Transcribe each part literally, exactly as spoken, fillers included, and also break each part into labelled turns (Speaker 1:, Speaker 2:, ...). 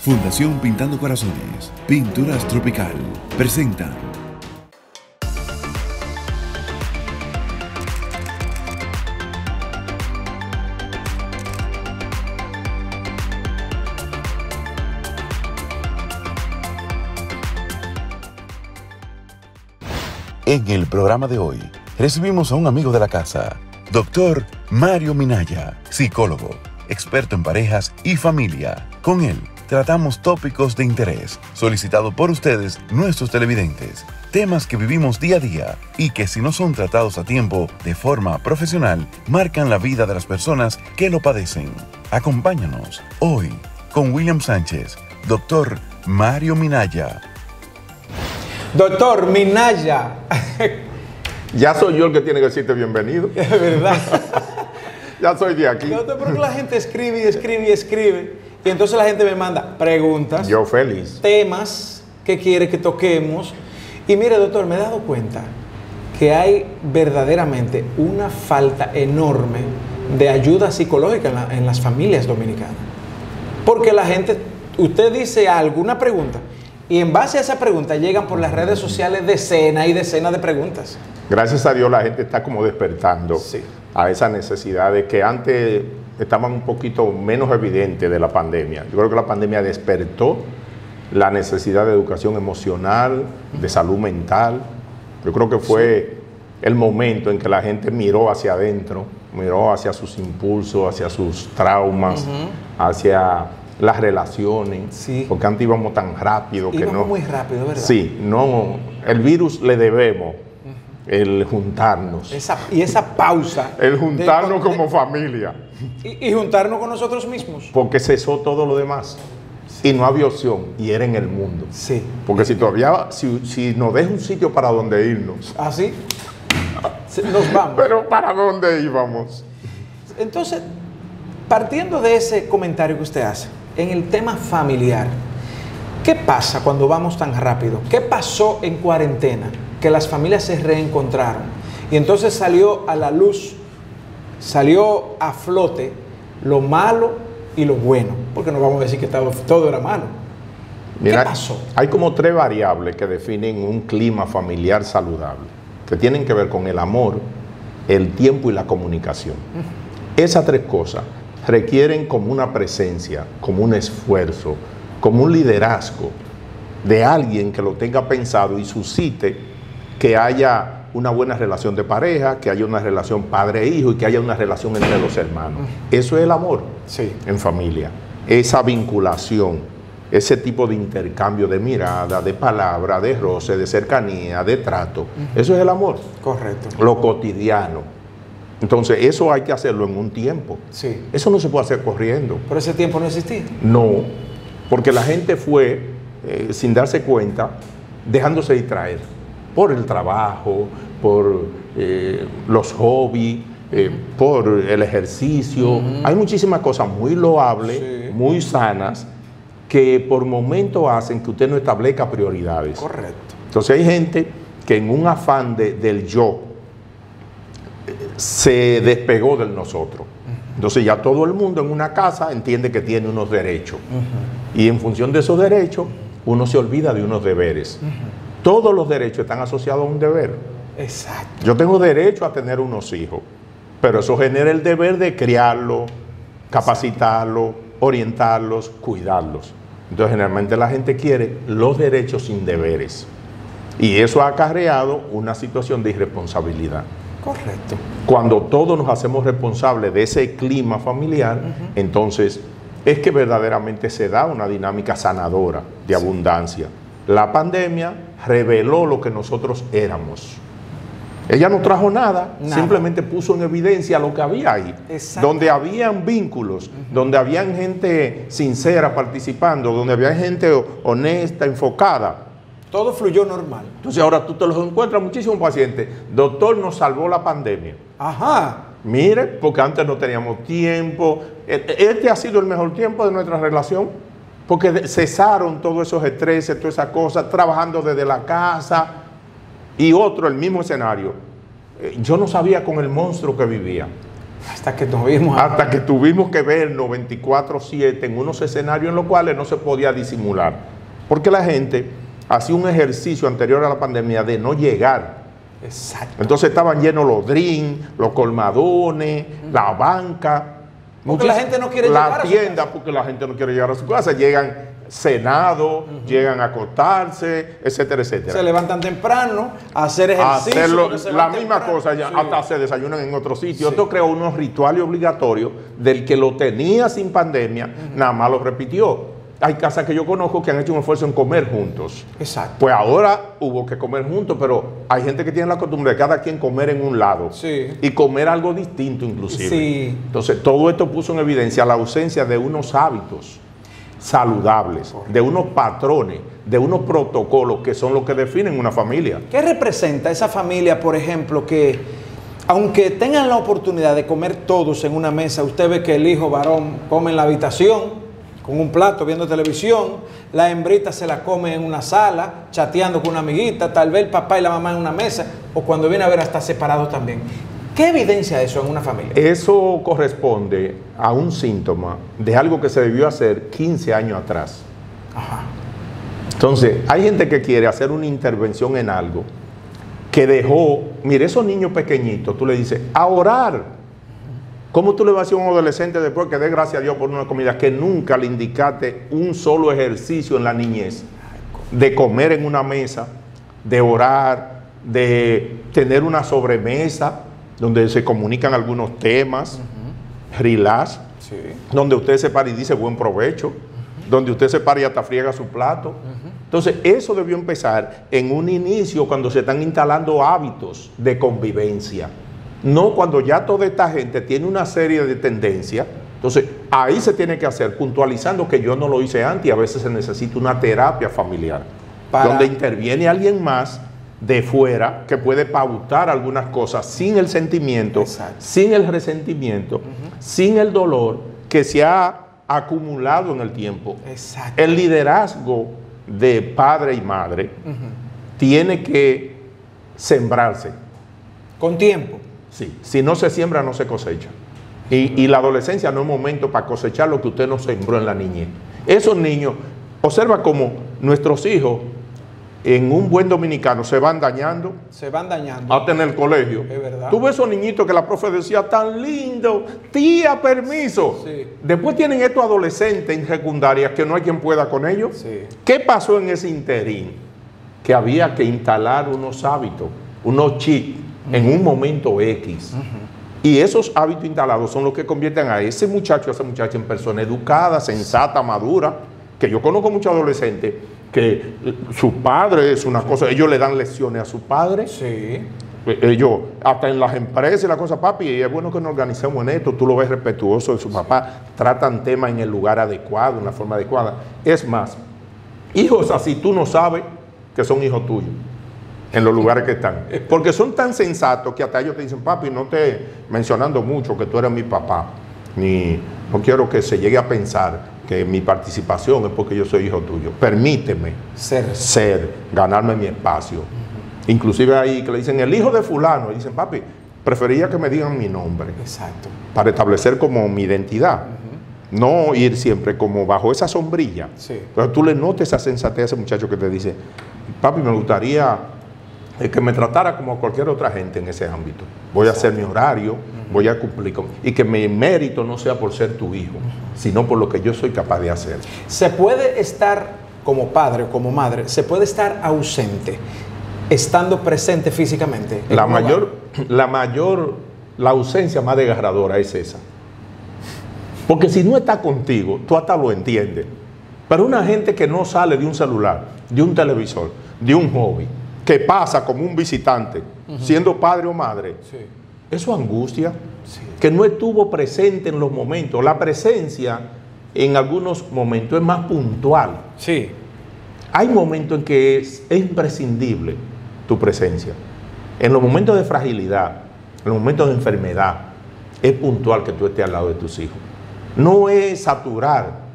Speaker 1: Fundación Pintando Corazones, Pinturas Tropical, presenta En el programa de hoy, recibimos a un amigo de la casa, doctor Mario Minaya, psicólogo, experto en parejas y familia. Con él, tratamos tópicos de interés solicitados por ustedes, nuestros televidentes, temas que vivimos día a día y que si no son tratados a tiempo de forma profesional, marcan la vida de las personas que lo padecen. Acompáñanos hoy con William Sánchez, doctor Mario Minaya.
Speaker 2: Doctor Minaya.
Speaker 3: Ya soy yo el que tiene que decirte bienvenido.
Speaker 2: Es verdad.
Speaker 3: Ya soy de aquí.
Speaker 2: Doctor, porque la gente escribe y escribe y escribe. Y entonces la gente me manda preguntas.
Speaker 3: Yo feliz.
Speaker 2: Temas que quiere que toquemos. Y mire, doctor, me he dado cuenta que hay verdaderamente una falta enorme de ayuda psicológica en, la, en las familias dominicanas. Porque la gente, usted dice alguna pregunta, y en base a esa pregunta llegan por las redes sociales decenas y decenas de preguntas.
Speaker 3: Gracias a Dios la gente está como despertando
Speaker 2: Sí.
Speaker 3: a esa necesidad de que antes estaban un poquito menos evidentes de la pandemia. Yo creo que la pandemia despertó la necesidad de educación emocional, de salud mental. Yo creo que fue sí. el momento en que la gente miró hacia adentro, miró hacia sus impulsos, hacia sus traumas, uh-huh. hacia las relaciones, sí. porque antes íbamos tan rápido que
Speaker 2: íbamos
Speaker 3: no.
Speaker 2: muy rápido, ¿verdad?
Speaker 3: Sí, no, el virus le debemos uh-huh. el juntarnos.
Speaker 2: Esa, y esa pausa.
Speaker 3: El juntarnos
Speaker 2: de,
Speaker 3: como
Speaker 2: de,
Speaker 3: familia.
Speaker 2: Y, y juntarnos con nosotros mismos.
Speaker 3: Porque cesó todo lo demás. Sí. Y no había opción, y era en el mundo.
Speaker 2: Sí.
Speaker 3: Porque si todavía, si, si nos deja un sitio para donde irnos.
Speaker 2: ¿Ah, sí? Nos vamos.
Speaker 3: Pero ¿para dónde íbamos?
Speaker 2: Entonces, partiendo de ese comentario que usted hace, en el tema familiar, ¿qué pasa cuando vamos tan rápido? ¿Qué pasó en cuarentena? Que las familias se reencontraron y entonces salió a la luz, salió a flote lo malo y lo bueno, porque no vamos a decir que todo, todo era malo.
Speaker 3: Mira,
Speaker 2: ¿qué pasó?
Speaker 3: Hay como tres variables que definen un clima familiar saludable, que tienen que ver con el amor, el tiempo y la comunicación. Uh-huh. Esas tres cosas requieren como una presencia, como un esfuerzo, como un liderazgo de alguien que lo tenga pensado y suscite que haya una buena relación de pareja, que haya una relación padre-hijo y que haya una relación entre los hermanos. Eso es el amor
Speaker 2: sí.
Speaker 3: en familia. Esa vinculación, ese tipo de intercambio de mirada, de palabra, de roce, de cercanía, de trato. Uh-huh. Eso es el amor.
Speaker 2: Correcto.
Speaker 3: Lo cotidiano. Entonces, eso hay que hacerlo en un tiempo.
Speaker 2: Sí.
Speaker 3: Eso no se puede hacer corriendo.
Speaker 2: ¿Pero ese tiempo no existía?
Speaker 3: No, porque la gente fue, eh, sin darse cuenta, dejándose distraer por el trabajo, por eh, los hobbies, eh, por el ejercicio. Uh-huh. Hay muchísimas cosas muy loables, sí. muy sanas, que por momentos hacen que usted no establezca prioridades.
Speaker 2: Correcto.
Speaker 3: Entonces, hay gente que en un afán de, del yo, se despegó del nosotros. Uh-huh. Entonces ya todo el mundo en una casa entiende que tiene unos derechos. Uh-huh. Y en función de esos derechos, uno se olvida de unos deberes. Uh-huh. Todos los derechos están asociados a un deber.
Speaker 2: Exacto.
Speaker 3: Yo tengo derecho a tener unos hijos, pero eso genera el deber de criarlos, capacitarlos, orientarlos, cuidarlos. Entonces generalmente la gente quiere los derechos sin deberes. Y eso ha acarreado una situación de irresponsabilidad.
Speaker 2: Correcto.
Speaker 3: Cuando todos nos hacemos responsables de ese clima familiar, uh-huh. entonces es que verdaderamente se da una dinámica sanadora de sí. abundancia. La pandemia reveló lo que nosotros éramos. Ella no trajo nada, nada. simplemente puso en evidencia lo que había ahí. Donde habían vínculos, uh-huh. donde habían gente sincera participando, donde había gente honesta, enfocada.
Speaker 2: Todo fluyó normal.
Speaker 3: Entonces ahora tú te los encuentras muchísimos pacientes. Doctor, nos salvó la pandemia.
Speaker 2: Ajá.
Speaker 3: Mire, porque antes no teníamos tiempo. Este ha sido el mejor tiempo de nuestra relación, porque cesaron todos esos estreses, todas esas cosas, trabajando desde la casa. Y otro, el mismo escenario. Yo no sabía con el monstruo que vivía.
Speaker 2: Hasta que nos vimos.
Speaker 3: Hasta que tuvimos que vernos veinticuatro siete en unos escenarios en los cuales no se podía disimular. Porque la gente hacía un ejercicio anterior a la pandemia de no llegar.
Speaker 2: Exacto.
Speaker 3: Entonces estaban llenos los drinks, los colmadones, uh-huh. la banca.
Speaker 2: Porque la gente no quiere
Speaker 3: la
Speaker 2: llegar a
Speaker 3: tienda,
Speaker 2: su casa.
Speaker 3: porque la gente no quiere llegar a su casa. Llegan cenados, uh-huh. llegan a acostarse, etcétera, etcétera.
Speaker 2: Se levantan temprano a hacer ejercicio.
Speaker 3: A hacerlo, la misma
Speaker 2: temprano.
Speaker 3: cosa, ya,
Speaker 2: sí.
Speaker 3: hasta se desayunan en otro sitio.
Speaker 2: Sí.
Speaker 3: Esto creó unos rituales obligatorios del que lo tenía sin pandemia, uh-huh. nada más lo repitió. Hay casas que yo conozco que han hecho un esfuerzo en comer juntos.
Speaker 2: Exacto.
Speaker 3: Pues ahora hubo que comer juntos, pero hay gente que tiene la costumbre de cada quien comer en un lado.
Speaker 2: Sí.
Speaker 3: Y comer algo distinto inclusive.
Speaker 2: Sí.
Speaker 3: Entonces todo esto puso en evidencia la ausencia de unos hábitos saludables, de unos patrones, de unos protocolos que son los que definen una familia.
Speaker 2: ¿Qué representa esa familia, por ejemplo, que aunque tengan la oportunidad de comer todos en una mesa, usted ve que el hijo varón come en la habitación con un plato viendo televisión, la hembrita se la come en una sala, chateando con una amiguita, tal vez el papá y la mamá en una mesa, o cuando viene a ver hasta separados también? ¿Qué evidencia eso en una familia?
Speaker 3: Eso corresponde a un síntoma de algo que se debió hacer quince años atrás.
Speaker 2: Ajá.
Speaker 3: Entonces, hay gente que quiere hacer una intervención en algo que dejó, mire, esos niños pequeñitos, tú le dices, a orar. ¿Cómo tú le vas a decir a un adolescente después que dé gracias a Dios por una comida que nunca le indicaste un solo ejercicio en la niñez? De comer en una mesa, de orar, de tener una sobremesa donde se comunican algunos temas, uh-huh. relax,
Speaker 2: sí.
Speaker 3: donde usted se para y dice buen provecho, uh-huh. donde usted se para y hasta friega su plato. Uh-huh. Entonces, eso debió empezar en un inicio cuando se están instalando hábitos de convivencia. No cuando ya toda esta gente tiene una serie de tendencias. Entonces, ahí se tiene que hacer, puntualizando que yo no lo hice antes y a veces se necesita una terapia familiar, Para... donde interviene alguien más de fuera que puede pautar algunas cosas sin el sentimiento, Exacto. sin el resentimiento, uh-huh. sin el dolor que se ha acumulado en el tiempo.
Speaker 2: Exacto.
Speaker 3: El liderazgo de padre y madre uh-huh. tiene que sembrarse.
Speaker 2: Con tiempo.
Speaker 3: Sí, si no se siembra, no se cosecha. Y, y la adolescencia no es momento para cosechar lo que usted no sembró en la niñez. Esos niños, observa cómo nuestros hijos, en un buen dominicano, se van dañando.
Speaker 2: Se van dañando.
Speaker 3: Hasta en el colegio.
Speaker 2: Es verdad.
Speaker 3: Tú ves esos niñitos que la profe decía, tan lindo, tía, permiso.
Speaker 2: Sí.
Speaker 3: Después tienen estos adolescentes en secundaria que no hay quien pueda con ellos.
Speaker 2: Sí.
Speaker 3: ¿Qué pasó en ese interín? Que había que instalar unos hábitos, unos chips, en un momento X. Uh-huh. Y esos hábitos instalados son los que convierten a ese muchacho, a esa muchacha en persona educada, sensata, madura. Que yo conozco muchos adolescentes que su padre es una cosa, ellos le dan lecciones a su padre.
Speaker 2: Sí.
Speaker 3: Ellos, hasta en las empresas y la cosa, papi, y es bueno que nos organicemos en esto, tú lo ves respetuoso de su papá, tratan temas en el lugar adecuado, en la forma adecuada. Es más, hijos así tú no sabes que son hijos tuyos en los lugares que están, porque son tan sensatos que hasta ellos te dicen, papi, no te mencionando mucho que tú eres mi papá, ni no quiero que se llegue a pensar que mi participación es porque yo soy hijo tuyo, permíteme
Speaker 2: ser,
Speaker 3: ser ganarme mi espacio. Uh-huh. Inclusive ahí que le dicen el hijo de fulano, y dicen, papi, prefería que me digan mi nombre.
Speaker 2: Exacto.
Speaker 3: Para establecer como mi identidad. Uh-huh. No ir siempre como bajo esa sombrilla.
Speaker 2: Sí.
Speaker 3: Pero tú le notes esa sensatez a ese muchacho que te dice, papi, me gustaría que me tratara como cualquier otra gente en ese ámbito. Voy Exacto. a hacer mi horario, uh-huh. voy a cumplir con... Y que mi mérito no sea por ser tu hijo, uh-huh. sino por lo que yo soy capaz de hacer.
Speaker 2: Se puede estar como padre o como madre, se puede estar ausente, estando presente físicamente.
Speaker 3: La mayor, la mayor, la ausencia más desgarradora es esa. Porque si no está contigo, tú hasta lo entiendes. Pero una gente que no sale de un celular, de un televisor, de un hobby, que pasa como un visitante, uh-huh. siendo padre o madre,
Speaker 2: sí.
Speaker 3: eso angustia,
Speaker 2: sí.
Speaker 3: que no estuvo presente en los momentos. La presencia en algunos momentos es más puntual.
Speaker 2: Sí.
Speaker 3: Hay momentos en que es, es imprescindible tu presencia. En los momentos de fragilidad, en los momentos de enfermedad, es puntual que tú estés al lado de tus hijos. No es saturar,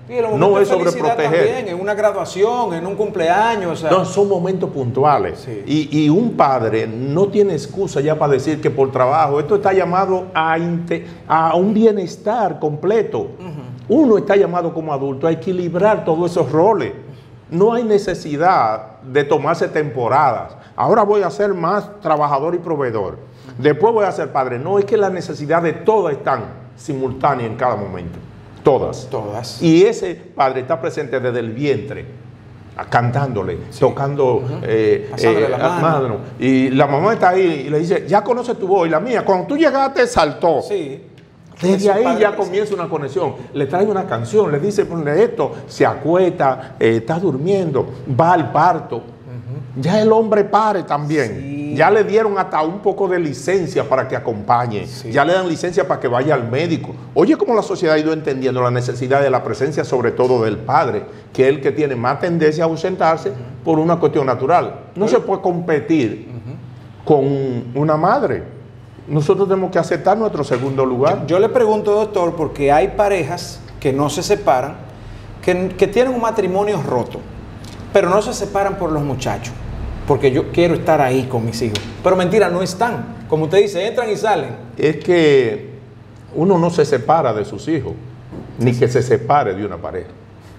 Speaker 2: Y en los
Speaker 3: no
Speaker 2: momentos
Speaker 3: es
Speaker 2: de felicidad
Speaker 3: sobreproteger.
Speaker 2: también, en una graduación, en un cumpleaños. O sea,
Speaker 3: No, son momentos puntuales.
Speaker 2: Sí.
Speaker 3: Y, y un padre no tiene excusa ya para decir que por trabajo, esto está llamado a, inte- a un bienestar completo. Uh-huh. Uno está llamado como adulto a equilibrar todos esos roles. No hay necesidad de tomarse temporadas. Ahora voy a ser más trabajador y proveedor. Después voy a ser padre. No, es que las necesidades todas están simultáneas en cada momento. Todas.
Speaker 2: Todas.
Speaker 3: Y ese padre está presente desde el vientre, cantándole, sí. tocando, uh-huh. eh,
Speaker 2: pasándole
Speaker 3: eh,
Speaker 2: la mano.
Speaker 3: mano. Y la mamá está ahí y le dice, ya conoce tu voz. Y la mía, cuando tú llegaste, saltó.
Speaker 2: Sí.
Speaker 3: Desde ahí ya comienza una conexión. Le trae una canción, le dice, ponle esto, se acuesta, eh, está durmiendo, va al parto. Uh-huh. Ya el hombre pare también. Sí. Ya le dieron hasta un poco de licencia para que acompañe. Sí. Ya le dan licencia para que vaya al médico. Oye, cómo la sociedad ha ido entendiendo la necesidad de la presencia, sobre todo del padre, que es el que tiene más tendencia a ausentarse uh-huh. por una cuestión natural. No uh-huh. se puede competir uh-huh. con una madre. Nosotros tenemos que aceptar nuestro segundo lugar.
Speaker 2: Yo, yo le pregunto, doctor, porque hay parejas que no se separan, que, que tienen un matrimonio roto, pero no se separan por los muchachos, porque yo quiero estar ahí con mis hijos. Pero mentira, no están. Como usted dice, entran y salen.
Speaker 3: Es que uno no se separa de sus hijos, ni que se separe de una pareja.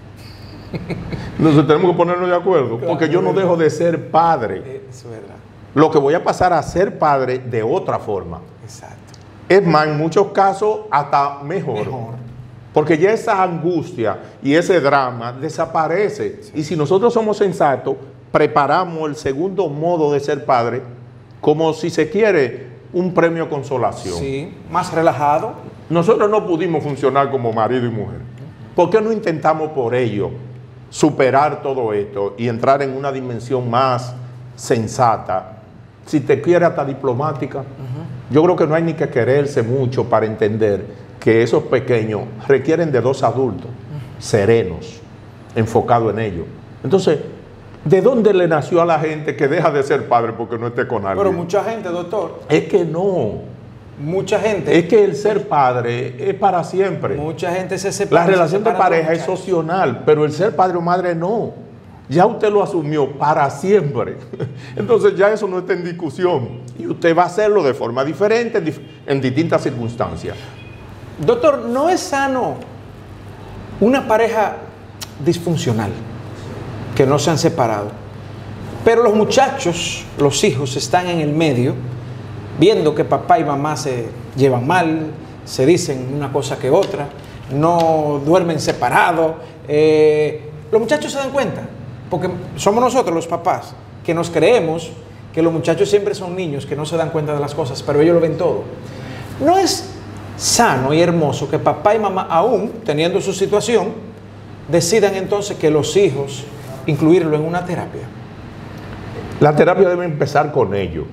Speaker 3: Nosotros tenemos que ponernos de acuerdo, claro, porque yo no dejo de ser padre.
Speaker 2: Es verdad.
Speaker 3: Lo que voy a pasar a ser padre de otra forma.
Speaker 2: Exacto.
Speaker 3: Es más, en muchos casos hasta mejor.
Speaker 2: Mejor.
Speaker 3: Porque ya esa angustia y ese drama desaparece. Sí. Y si nosotros somos sensatos, preparamos el segundo modo de ser padre como si se quiere un premio consolación.
Speaker 2: Sí, más relajado.
Speaker 3: Nosotros no pudimos funcionar como marido y mujer. ¿Por qué no intentamos por ello superar todo esto y entrar en una dimensión más sensata? Si te quiere hasta diplomática, uh-huh. yo creo que no hay ni que quererse mucho para entender que esos pequeños requieren de dos adultos uh-huh. serenos, enfocados en ellos. Entonces, ¿de dónde le nació a la gente que deja de ser padre porque no esté con alguien?
Speaker 2: Pero mucha gente, doctor.
Speaker 3: Es que no.
Speaker 2: Mucha gente.
Speaker 3: Es que el ser padre es para siempre.
Speaker 2: Mucha gente se separa.
Speaker 3: La relación de pareja es opcional, pero el ser padre o madre no. Ya usted lo asumió para siempre. Entonces ya eso no está en discusión. Y usted va a hacerlo de forma diferente en distintas circunstancias.
Speaker 2: Doctor, ¿no es sano una pareja disfuncional que no se han separado, pero los muchachos, los hijos, están en el medio, viendo que papá y mamá se llevan mal, se dicen una cosa que otra, no duermen separados? Eh, los muchachos se dan cuenta. Porque somos nosotros los papás que nos creemos que los muchachos siempre son niños que no se dan cuenta de las cosas, pero ellos lo ven todo. ¿No es sano y hermoso que papá y mamá, aún teniendo su situación, decidan entonces que los hijos incluirlo en una terapia?
Speaker 3: La terapia debe empezar con ellos.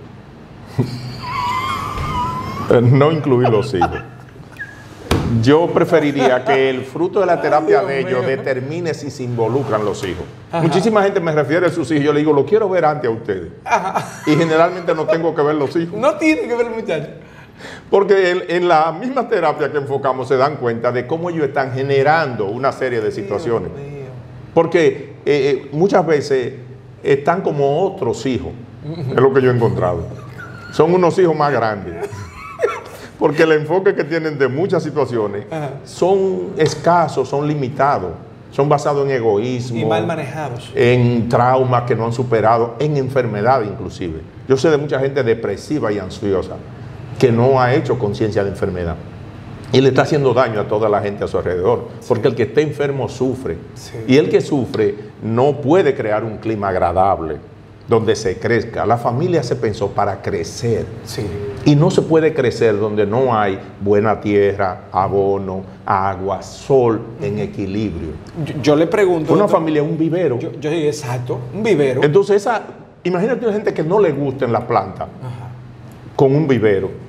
Speaker 3: No incluir los hijos. Yo preferiría que el fruto de la terapia de ellos determine si se involucran los hijos. Ajá. Muchísima gente me refiere a sus hijos. Yo le digo, lo quiero ver antes a ustedes. Ajá. Y generalmente no tengo que ver los hijos.
Speaker 2: No tiene que ver los muchachos.
Speaker 3: Porque en, en la misma terapia que enfocamos se dan cuenta de cómo ellos están generando una serie de situaciones. Porque eh, muchas veces están como otros hijos. Es lo que yo he encontrado. Son unos hijos más grandes. Porque el enfoque que tienen de muchas situaciones Ajá. son escasos, son limitados, son basados en egoísmo.
Speaker 2: Y mal manejados.
Speaker 3: En traumas que no han superado, en enfermedad inclusive. Yo sé de mucha gente depresiva y ansiosa que no ha hecho conciencia de enfermedad. Y le está haciendo daño a toda la gente a su alrededor. Sí. Porque el que está enfermo sufre. Sí. Y el que sufre no puede crear un clima agradable donde se crezca. La familia se pensó para crecer.
Speaker 2: Sí.
Speaker 3: Y no se puede crecer donde no hay buena tierra, abono, agua, sol en equilibrio.
Speaker 2: Yo, yo le pregunto...
Speaker 3: Una doctor, familia es un vivero.
Speaker 2: Yo, yo digo, exacto, un vivero.
Speaker 3: Entonces, esa, imagínate una gente que no le gusten las plantas con un vivero.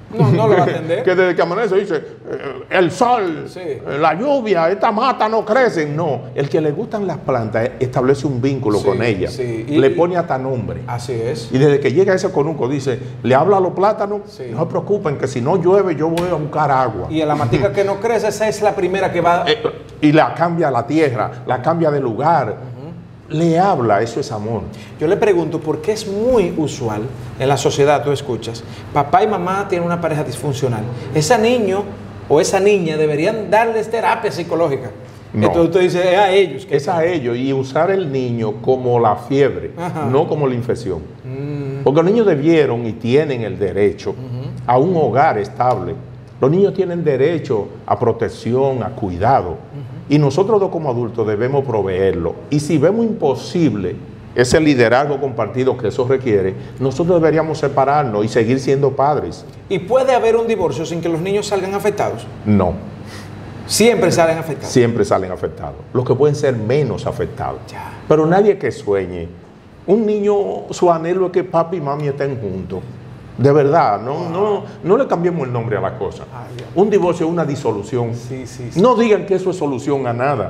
Speaker 2: No, no lo va a atender.
Speaker 3: Que desde que amanece dice, eh, el sol,
Speaker 2: Sí.
Speaker 3: eh, la lluvia, esta mata no crece. No, el que le gustan las plantas establece un vínculo
Speaker 2: Sí,
Speaker 3: con ellas.
Speaker 2: sí. Y-
Speaker 3: Le pone hasta nombre.
Speaker 2: Así es.
Speaker 3: Y desde que llega ese conuco dice, le habla a los plátanos,
Speaker 2: Sí.
Speaker 3: no se preocupen que si no llueve yo voy a buscar agua.
Speaker 2: Y a la matica que no crece, esa es la primera que va...
Speaker 3: Eh, y la cambia la tierra, la cambia de lugar. Le habla, eso es amor.
Speaker 2: Yo le pregunto, ¿por qué es muy usual en la sociedad, tú escuchas, papá y mamá tienen una pareja disfuncional? Ese niño o esa niña deberían darles terapia psicológica.
Speaker 3: No.
Speaker 2: Entonces tú dices, es a ellos. que
Speaker 3: Es a ellos y usar el niño como la fiebre,
Speaker 2: Ajá.
Speaker 3: no como la infección.
Speaker 2: Mm,
Speaker 3: Porque los niños debieron y tienen el derecho a un hogar estable. Los niños tienen derecho a protección, a cuidado. Y nosotros dos como adultos debemos proveerlo. Y si vemos imposible ese liderazgo compartido que eso requiere, nosotros deberíamos separarnos y seguir siendo padres.
Speaker 2: ¿Y puede haber un divorcio sin que los niños salgan afectados?
Speaker 3: No,
Speaker 2: Siempre salen afectados.
Speaker 3: siempre salen afectados. Los que pueden ser menos afectados.
Speaker 2: Ya.
Speaker 3: Pero nadie que sueñe. Un niño, su anhelo es que papi y mami estén juntos. De verdad, no, no, no le cambiemos el nombre a la cosa.
Speaker 2: Ay, Dios.
Speaker 3: Un divorcio es una disolución.
Speaker 2: Sí, sí, sí.
Speaker 3: No digan que eso es solución a nada.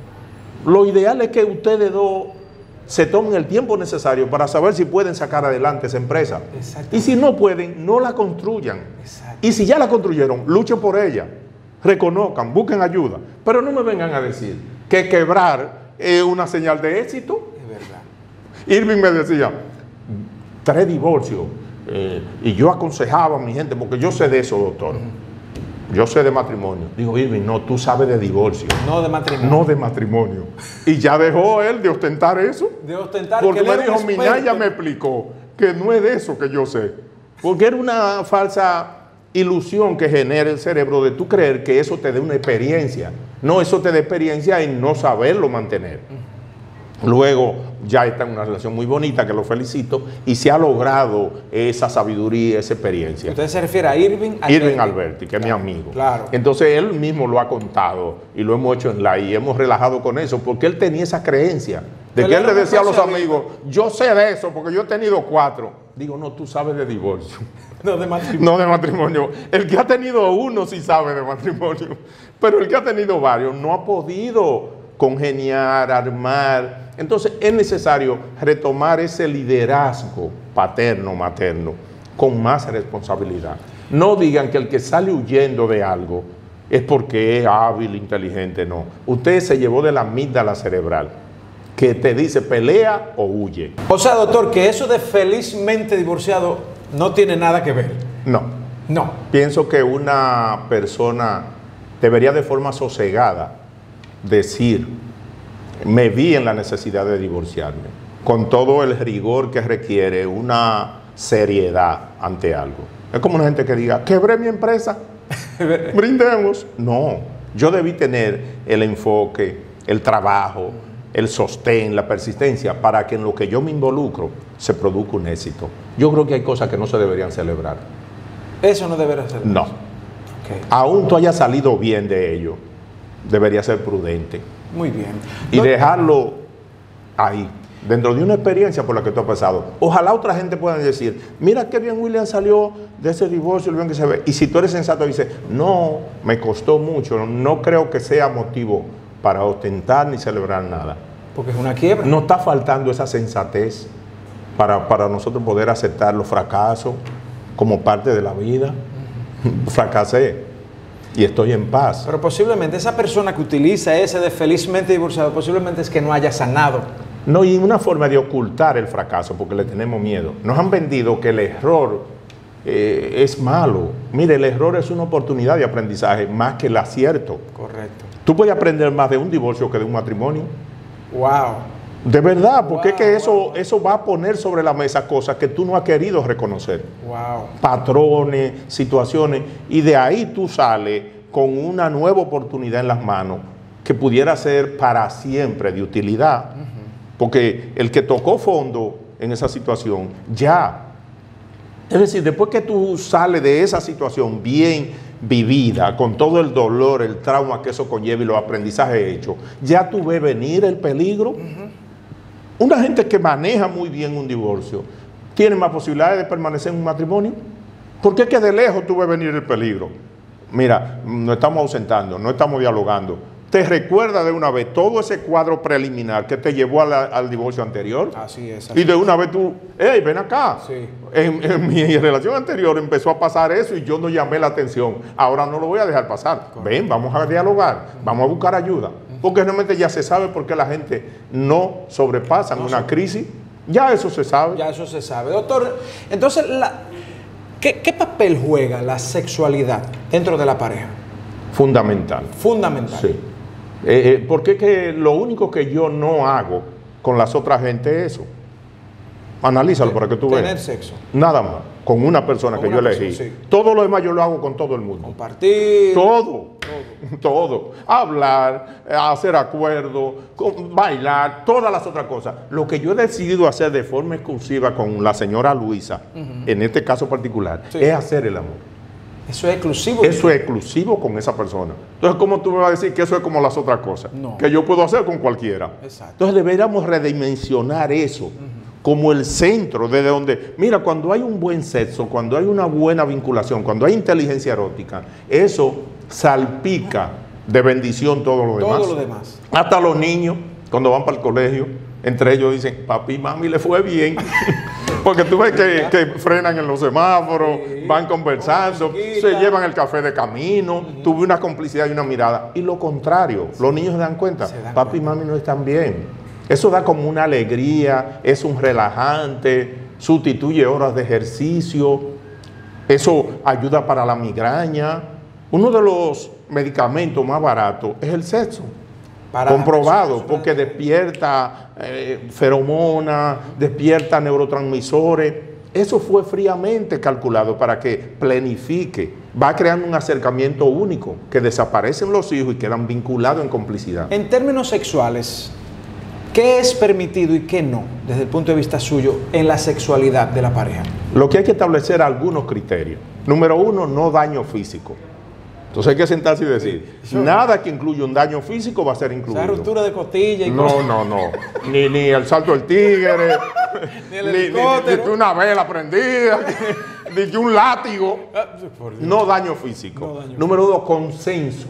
Speaker 3: Lo ideal es que ustedes dos se tomen el tiempo necesario para saber si pueden sacar adelante esa empresa.
Speaker 2: Exactamente.
Speaker 3: Y si no pueden, no la construyan.
Speaker 2: Exacto.
Speaker 3: Y si ya la construyeron, luchen por ella. Reconozcan, busquen ayuda. Pero no me vengan a decir que quebrar es una señal de éxito.
Speaker 2: Es verdad.
Speaker 3: Irving me decía, tres divorcios. Eh, y yo aconsejaba a mi gente, porque yo sé de eso, doctor. Yo sé de matrimonio. Digo, Irving, no, tú sabes de divorcio,
Speaker 2: No de matrimonio.
Speaker 3: no de matrimonio. Y ya dejó él de ostentar eso.
Speaker 2: De ostentar.
Speaker 3: Porque
Speaker 2: que
Speaker 3: me
Speaker 2: él era
Speaker 3: dijo,
Speaker 2: un
Speaker 3: Minaya
Speaker 2: experto.
Speaker 3: me explicó que no es de eso que yo sé. Porque era una falsa ilusión que genera el cerebro de tú creer que eso te dé una experiencia. No, eso te da experiencia en no saberlo mantener. Luego ya está en una relación muy bonita, que lo felicito, y se ha logrado esa sabiduría, esa experiencia.
Speaker 2: Usted se refiere a Irving Alberti.
Speaker 3: Irving Alberti, que es mi amigo.
Speaker 2: Claro.
Speaker 3: Entonces él mismo lo ha contado y lo hemos hecho en la y hemos relajado con eso, porque él tenía esa creencia de
Speaker 2: Él
Speaker 3: que él
Speaker 2: era
Speaker 3: le decía a los
Speaker 2: una persona-
Speaker 3: amigos, yo sé de eso porque yo he tenido cuatro. Digo, no, tú sabes de divorcio,
Speaker 2: No de matrimonio.
Speaker 3: no de matrimonio. El que ha tenido uno sí sabe de matrimonio, pero el que ha tenido varios no ha podido congeniar, armar. Entonces es necesario retomar ese liderazgo paterno, materno, con más responsabilidad. No digan que el que sale huyendo de algo es porque es hábil, inteligente, no. Usted se llevó de la amígdala cerebral, que te dice pelea o huye.
Speaker 2: O sea, doctor, que eso de felizmente divorciado no tiene nada que ver.
Speaker 3: No.
Speaker 2: No.
Speaker 3: Pienso que una persona debería de forma sosegada decir, me vi en la necesidad de divorciarme, con todo el rigor que requiere una seriedad ante algo. Es como una gente que diga, quebré mi empresa, brindemos. No, yo debí tener el enfoque, el trabajo, el sostén, la persistencia, para que en lo que yo me involucro se produzca un éxito. Yo creo que hay cosas que no se deberían celebrar.
Speaker 2: Eso no debería ser.
Speaker 3: No.
Speaker 2: Ok.
Speaker 3: Aún tú hayas salido bien de ello, debería ser prudente
Speaker 2: Muy bien.
Speaker 3: y
Speaker 2: Doc-
Speaker 3: dejarlo ahí, dentro de una experiencia por la que tú has pasado. Ojalá otra gente pueda decir, mira qué bien William salió de ese divorcio, lo bien que se ve. Y si tú eres sensato y dices, no, me costó mucho, no creo que sea motivo para ostentar ni celebrar nada.
Speaker 2: Porque es una quiebra.
Speaker 3: No está faltando esa sensatez para, para nosotros poder aceptar los fracasos como parte de la vida. Fracasé y estoy en paz.
Speaker 2: Pero posiblemente esa persona que utiliza ese de felizmente divorciado, posiblemente es que no haya sanado.
Speaker 3: No, y una forma de ocultar el fracaso, porque le tenemos miedo. Nos han vendido que el error eh, es malo. Mire, el error es una oportunidad de aprendizaje más que el acierto.
Speaker 2: Correcto.
Speaker 3: Tú puedes aprender más de un divorcio que de un matrimonio.
Speaker 2: Wow.
Speaker 3: De verdad, porque es que
Speaker 2: Wow,
Speaker 3: eso,
Speaker 2: wow.
Speaker 3: eso va a poner sobre la mesa cosas que tú no has querido reconocer.
Speaker 2: Wow.
Speaker 3: Patrones, situaciones, y de ahí tú sales con una nueva oportunidad en las manos que pudiera ser para siempre de utilidad, porque el que tocó fondo en esa situación ya, es decir, después que tú sales de esa situación bien vivida, con todo el dolor, el trauma que eso conlleva y los aprendizajes hechos, ya tú ves venir el peligro. Una gente que maneja muy bien un divorcio tiene más posibilidades de permanecer en un matrimonio. Porque es que de lejos tú ves venir el peligro. Mira, no estamos ausentando, no estamos dialogando. ¿Te recuerda de una vez todo ese cuadro preliminar que te llevó a la, al divorcio anterior?
Speaker 2: Así es. Así
Speaker 3: y de una vez tú, hey, ven acá.
Speaker 2: Sí.
Speaker 3: En, en mi relación anterior empezó a pasar eso y yo no llamé la atención. Ahora no lo voy a dejar pasar. Correcto. Ven, vamos a dialogar, vamos a buscar ayuda. Porque realmente ya se sabe por qué la gente no sobrepasa no una sobre... crisis. Ya eso se sabe.
Speaker 2: Ya eso se sabe. Doctor, entonces, la, ¿qué, ¿qué papel juega la sexualidad dentro de la pareja?
Speaker 3: Fundamental.
Speaker 2: Fundamental.
Speaker 3: Sí. Eh, eh, porque es que lo único que yo no hago con las otras gente es eso. Analízalo para que tú veas.
Speaker 2: Tener sexo.
Speaker 3: Nada más. Con una persona
Speaker 2: con
Speaker 3: que
Speaker 2: una
Speaker 3: yo elegí.
Speaker 2: Persona, sí.
Speaker 3: Todo lo demás yo lo hago con todo el mundo.
Speaker 2: Compartir.
Speaker 3: Todo. Todo. Todo. Hablar, hacer acuerdos, bailar, todas las otras cosas. Lo que yo he decidido hacer de forma exclusiva con la señora Luisa, uh-huh. en este caso particular, sí. es hacer el amor.
Speaker 2: Eso es exclusivo.
Speaker 3: Eso es exclusivo con esa persona. Entonces, ¿cómo tú me vas a decir que eso es como las otras cosas?
Speaker 2: No.
Speaker 3: Que yo puedo hacer con cualquiera.
Speaker 2: Exacto.
Speaker 3: Entonces, deberíamos redimensionar eso uh-huh. como el centro desde donde... Mira, cuando hay un buen sexo, cuando hay una buena vinculación, cuando hay inteligencia erótica, eso salpica de bendición todo lo demás.
Speaker 2: Todo lo demás.
Speaker 3: Hasta los niños, cuando van para el colegio, entre ellos dicen, papi y mami le fue bien. Porque tú ves que, que frenan en los semáforos, sí. van conversando, se llevan el café de camino, uh-huh. tuve una complicidad y una mirada. Y lo contrario, sí. los niños se dan cuenta, se dan papi cuenta. y mami no están bien. Eso da como una alegría, es un relajante, sustituye horas de ejercicio, eso ayuda para la migraña. Uno de los medicamentos más baratos es el sexo. Para comprobado, porque despierta eh, feromonas, despierta neurotransmisores. Eso fue fríamente calculado para que planifique. Va creando un acercamiento único, que desaparecen los hijos y quedan vinculados en complicidad.
Speaker 2: En términos sexuales, ¿qué es permitido y qué no, desde el punto de vista suyo, en la sexualidad de la pareja?
Speaker 3: Lo que hay que establecer algunos criterios. Número uno, no daño físico. Entonces hay que sentarse y decir, sí, nada que incluya un daño físico va a ser incluido.
Speaker 2: Esa ruptura de costilla y
Speaker 3: No,
Speaker 2: cosas.
Speaker 3: no, no. Ni, ni el salto del tigre, ni, el ni, ni, ni una vela prendida, ni, ni un látigo. No daño físico. No daño Número físico. dos, consenso.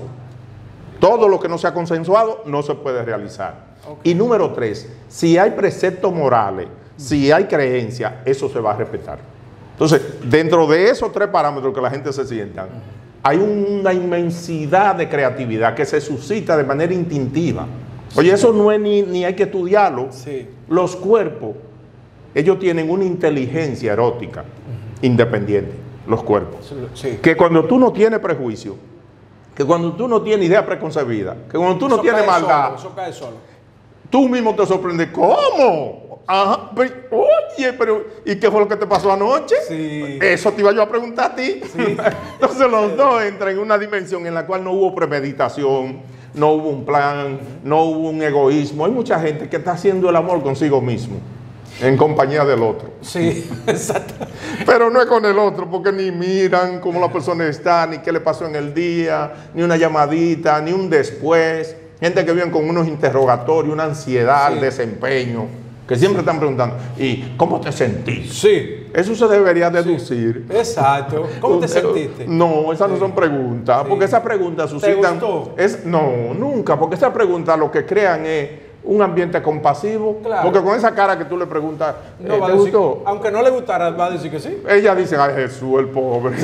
Speaker 3: Todo lo que no sea consensuado no se puede realizar. Okay. Y número tres, si hay preceptos morales, si hay creencias, eso se va a respetar. Entonces, dentro de esos tres parámetros que la gente se sientan, hay una inmensidad de creatividad que se suscita de manera instintiva. Oye, eso no es ni, ni hay que estudiarlo.
Speaker 2: Sí.
Speaker 3: Los cuerpos, ellos tienen una inteligencia erótica uh-huh. independiente, los cuerpos.
Speaker 2: Sí.
Speaker 3: Que cuando tú no tienes prejuicio, que cuando tú no tienes idea preconcebida, que cuando tú no
Speaker 2: eso
Speaker 3: tienes maldad,
Speaker 2: solo, eso cae solo.
Speaker 3: Tú mismo te sorprendes. ¿Cómo? Ajá, pero, oye, pero ¿y qué fue lo que te pasó anoche?
Speaker 2: Sí.
Speaker 3: Eso te iba yo a preguntar a ti. Sí. Entonces los sí. dos entran en una dimensión en la cual no hubo premeditación, no hubo un plan, no hubo un egoísmo. Hay mucha gente que está haciendo el amor consigo mismo, en compañía del otro.
Speaker 2: Sí, exacto.
Speaker 3: Pero no es con el otro, porque ni miran cómo la persona está, ni qué le pasó en el día, ni una llamadita, ni un después. Gente que viven con unos interrogatorios, una ansiedad, sí. desempeño, que siempre están preguntando, ¿y cómo te sentiste?
Speaker 2: Sí.
Speaker 3: Eso se debería deducir.
Speaker 2: Sí. Exacto. ¿Cómo te sentiste?
Speaker 3: No, esas sí. no son preguntas, sí. porque esas preguntas suscitan...
Speaker 2: ¿Te gustó?
Speaker 3: Es, no, nunca, porque esas preguntas lo que crean es un ambiente compasivo,
Speaker 2: claro.
Speaker 3: porque con esa cara que tú le preguntas,
Speaker 2: no,
Speaker 3: eh,
Speaker 2: va
Speaker 3: ¿te
Speaker 2: a decir,
Speaker 3: gustó?
Speaker 2: Aunque no le gustara, va a decir que sí.
Speaker 3: Ella dice, ay Jesús, el pobre.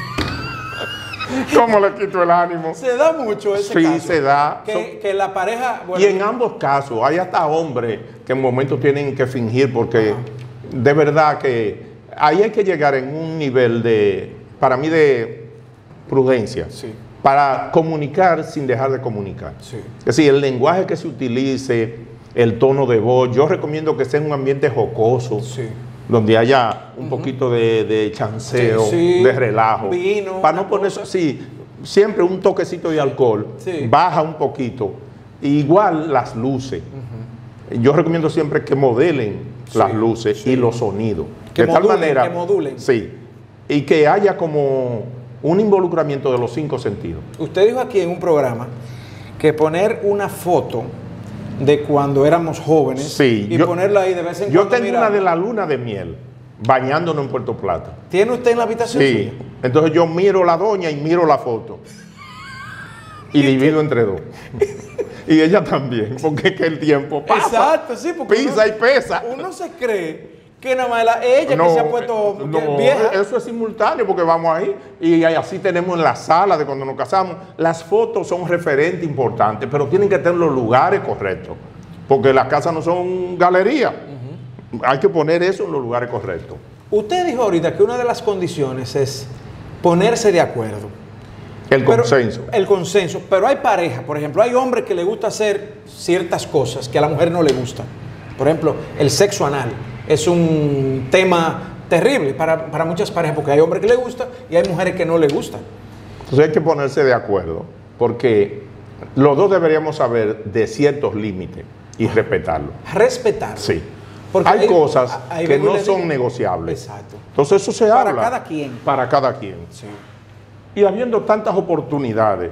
Speaker 3: ¿Cómo le quito el ánimo?
Speaker 2: Se da mucho ese
Speaker 3: sí,
Speaker 2: caso.
Speaker 3: Sí, se da.
Speaker 2: Que,
Speaker 3: Son...
Speaker 2: que la pareja... Bueno,
Speaker 3: y en ambos casos, hay hasta hombres que en momentos tienen que fingir porque ajá. de verdad que ahí hay que llegar en un nivel de, para mí, de prudencia.
Speaker 2: Sí.
Speaker 3: Para comunicar sin dejar de comunicar.
Speaker 2: Sí.
Speaker 3: Es decir, el lenguaje que se utilice, el tono de voz, yo recomiendo que sea en un ambiente jocoso.
Speaker 2: Sí.
Speaker 3: Donde haya un uh-huh. poquito de, de chanceo, sí, sí. de relajo.
Speaker 2: Vino.
Speaker 3: Para no poner eso, sí, siempre un toquecito de alcohol, sí. baja un poquito. Igual las luces. Uh-huh. Yo recomiendo siempre que modelen sí, las luces sí. y los sonidos.
Speaker 2: Que
Speaker 3: de
Speaker 2: modulen,
Speaker 3: tal manera.
Speaker 2: Que modulen.
Speaker 3: Sí. Y que haya como un involucramiento de los cinco sentidos.
Speaker 2: Usted dijo aquí en un programa que poner una foto de cuando éramos jóvenes
Speaker 3: sí,
Speaker 2: y
Speaker 3: yo,
Speaker 2: ponerla ahí de vez en
Speaker 3: yo
Speaker 2: cuando.
Speaker 3: Yo tengo mirando. Una de la luna de miel. bañándonos en Puerto Plata.
Speaker 2: ¿Tiene usted en la habitación?
Speaker 3: Sí.
Speaker 2: suya?
Speaker 3: Entonces yo miro la doña y miro la foto. Y divido entre dos. Y ella también, porque es que el tiempo pasa.
Speaker 2: Exacto, sí, porque
Speaker 3: pisa
Speaker 2: uno,
Speaker 3: y pesa.
Speaker 2: Uno se cree que nada más la, ella
Speaker 3: No,
Speaker 2: que se ha puesto
Speaker 3: no,
Speaker 2: que vieja.
Speaker 3: eso es simultáneo porque vamos ahí y así tenemos en la sala de cuando nos casamos. Las fotos son un referente importante, pero tienen que tener los lugares correctos, porque las casas no son galerías. Uh-huh. Hay que poner eso en los lugares correctos.
Speaker 2: Usted dijo ahorita que una de las condiciones es ponerse de acuerdo.
Speaker 3: El
Speaker 2: Pero,
Speaker 3: consenso.
Speaker 2: El consenso. Pero hay pareja, por ejemplo, hay hombres que le gusta hacer ciertas cosas que a la mujer no le gustan. Por ejemplo, el sexo anal es un tema terrible para, para muchas parejas, porque hay hombres que le gusta y hay mujeres que no le gustan.
Speaker 3: Entonces hay que ponerse de acuerdo, porque los dos deberíamos saber de ciertos límites y respetarlos.
Speaker 2: Respetar.
Speaker 3: Sí.
Speaker 2: Porque
Speaker 3: hay
Speaker 2: ahí,
Speaker 3: cosas
Speaker 2: ahí
Speaker 3: que no
Speaker 2: digo,
Speaker 3: son negociables.
Speaker 2: Exacto.
Speaker 3: Entonces eso se
Speaker 2: para
Speaker 3: habla.
Speaker 2: Para cada quien.
Speaker 3: Para cada quien.
Speaker 2: Sí.
Speaker 3: Y habiendo tantas oportunidades,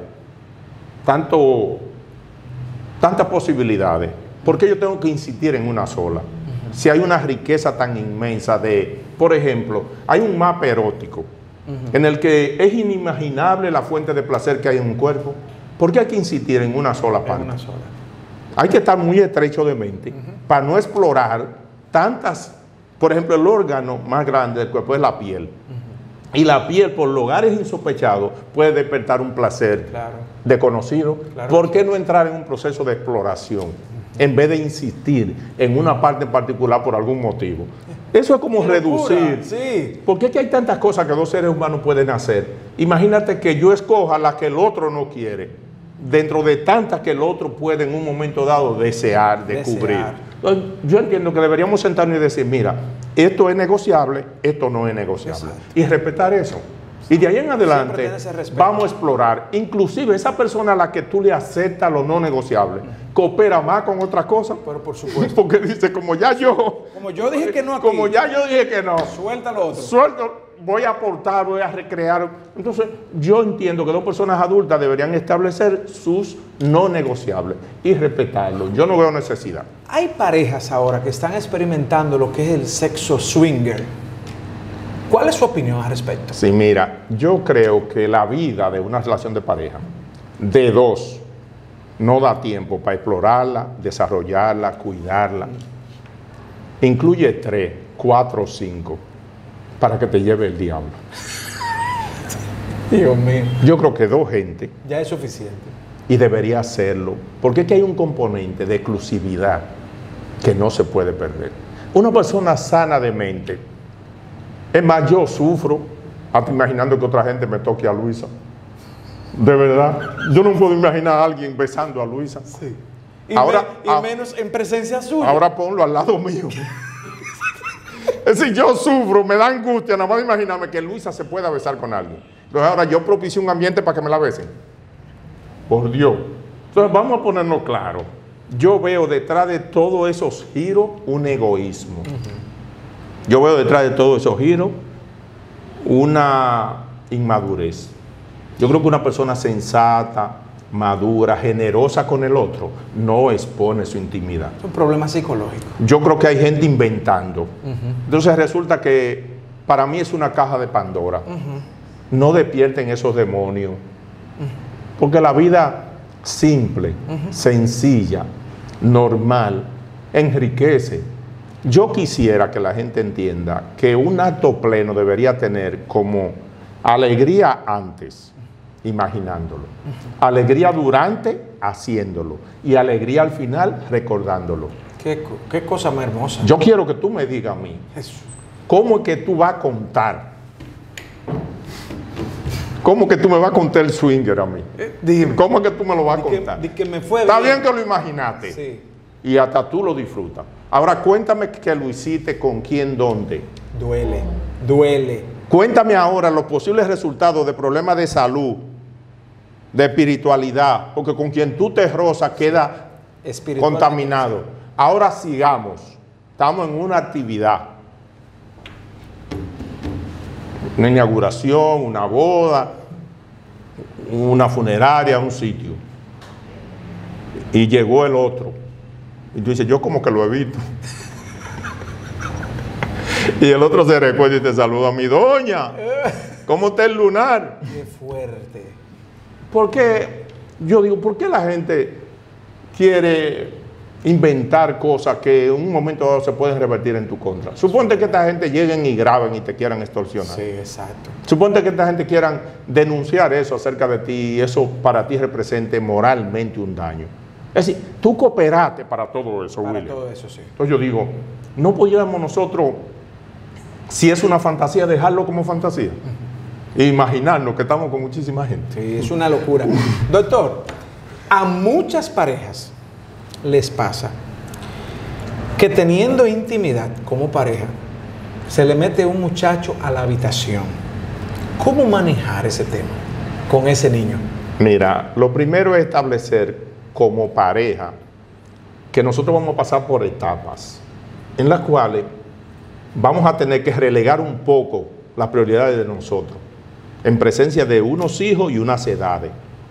Speaker 3: tanto, tantas posibilidades, ¿por qué yo tengo que insistir en una sola? Uh-huh. Si hay una riqueza tan inmensa de, por ejemplo, hay un mapa erótico uh-huh. en el que es inimaginable la fuente de placer que hay en un cuerpo. ¿Por qué hay que insistir en una sola parte?
Speaker 2: En una sola.
Speaker 3: Hay que estar muy estrecho de mente uh-huh. para no explorar tantas, por ejemplo, el órgano más grande del cuerpo es la piel. Uh-huh. Y la piel, por lugares insospechados, puede despertar un placer
Speaker 2: claro.
Speaker 3: desconocido.
Speaker 2: Claro.
Speaker 3: ¿Por qué no entrar en un proceso de exploración en vez de insistir en una parte en particular por algún motivo? Eso es como
Speaker 2: ¡Qué
Speaker 3: reducir.
Speaker 2: locura! Sí.
Speaker 3: ¿Por qué es que hay tantas cosas que dos seres humanos pueden hacer? Imagínate que yo escoja la que el otro no quiere, dentro de tantas que el otro puede en un momento dado desear, descubrir.
Speaker 2: Desear.
Speaker 3: Entonces, yo entiendo que deberíamos sentarnos y decir, mira, esto es negociable, esto no es negociable. Exacto. Y respetar eso. Y de ahí en adelante vamos a explorar. Inclusive esa persona a la que tú le aceptas lo no negociable, coopera más con otras cosas.
Speaker 2: Pero por supuesto.
Speaker 3: Porque dice, como ya yo...
Speaker 2: Como yo dije que no aquí.
Speaker 3: Como ya yo dije que no.
Speaker 2: Suelta lo otro.
Speaker 3: Suelto, voy a aportar, voy a recrear. Entonces, yo entiendo que dos personas adultas deberían establecer sus no negociables y respetarlos. Yo no veo necesidad.
Speaker 2: Hay parejas ahora que están experimentando lo que es el sexo swinger. ¿Cuál es su opinión al respecto?
Speaker 3: Sí, mira, yo creo que la vida de una relación de pareja, de dos, no da tiempo para explorarla, desarrollarla, cuidarla. Incluye tres, cuatro, cinco, para que te lleve el diablo.
Speaker 2: Dios mío.
Speaker 3: Yo creo que dos gente.
Speaker 2: Ya es suficiente.
Speaker 3: Y debería hacerlo, porque es que hay un componente de exclusividad que no se puede perder. Una persona sana de mente, es más, yo sufro hasta imaginando que otra gente me toque a Luisa. De verdad, yo no puedo imaginar a alguien besando a Luisa.
Speaker 2: Sí. Y,
Speaker 3: ahora,
Speaker 2: me, y a, menos en presencia suya.
Speaker 3: Ahora ponlo al lado mío. Es decir, yo sufro, me da angustia, nada más de imaginarme que Luisa se pueda besar con alguien. Entonces ahora yo propicio un ambiente para que me la besen. Por Dios. Entonces vamos a ponernos claro. Yo veo detrás de todos esos giros un egoísmo. Uh-huh. Yo veo detrás de todos esos giros una inmadurez. Yo creo que una persona sensata, madura, generosa con el otro, no expone su intimidad.
Speaker 2: Es un problema psicológico.
Speaker 3: Yo creo que hay gente inventando.
Speaker 2: Uh-huh.
Speaker 3: Entonces resulta que para mí es una caja de Pandora. Uh-huh. No despierten esos demonios. Uh-huh. Porque la vida simple, uh-huh. sencilla, normal, enriquece. Yo quisiera que la gente entienda que un acto pleno debería tener como alegría antes, imaginándolo, uh-huh. alegría durante, haciéndolo, y alegría al final, recordándolo.
Speaker 2: Qué, qué cosa más hermosa.
Speaker 3: Yo quiero que tú me digas a mí,
Speaker 2: Jesús.
Speaker 3: ¿cómo es que tú vas a contar? ¿Cómo que tú me vas a contar el swinger a mí?
Speaker 2: Eh, dime.
Speaker 3: ¿Cómo es que tú me lo vas a
Speaker 2: Di
Speaker 3: contar?
Speaker 2: Que, di que me fue
Speaker 3: Está
Speaker 2: bien.
Speaker 3: bien que lo imaginaste.
Speaker 2: Sí.
Speaker 3: Y hasta tú lo disfrutas. Ahora cuéntame que lo hiciste, con quién, dónde.
Speaker 2: Duele, duele.
Speaker 3: Cuéntame ahora los posibles resultados de problemas de salud, de espiritualidad, porque con quien tú te rozas queda contaminado. Ahora sigamos. Estamos en una actividad. Una inauguración, una boda, una funeraria, un sitio. Y llegó el otro. Y tú dices, yo como que lo he visto. Y el otro se recuerda y te saluda, mi doña, ¿cómo está el lunar?
Speaker 2: Qué fuerte.
Speaker 3: Porque yo digo, ¿por qué la gente quiere inventar cosas que en un momento dado se pueden revertir en tu contra? Suponte que esta gente lleguen y graben y te quieran extorsionar.
Speaker 2: Sí, exacto.
Speaker 3: Suponte que esta gente quieran denunciar eso acerca de ti y eso para ti represente moralmente un daño. Es decir, tú cooperaste para todo eso,
Speaker 2: Para
Speaker 3: William.
Speaker 2: todo eso, sí.
Speaker 3: Entonces yo digo, no podríamos nosotros, si es una fantasía, dejarlo como fantasía. Uh-huh. E imaginarnos que estamos con muchísima gente.
Speaker 2: Sí, es una locura. Doctor, a muchas parejas les pasa que teniendo intimidad como pareja, se le mete un muchacho a la habitación. ¿Cómo manejar ese tema con ese niño?
Speaker 3: Mira, lo primero es establecer como pareja que nosotros vamos a pasar por etapas en las cuales vamos a tener que relegar un poco las prioridades de nosotros en presencia de unos hijos y unas edades.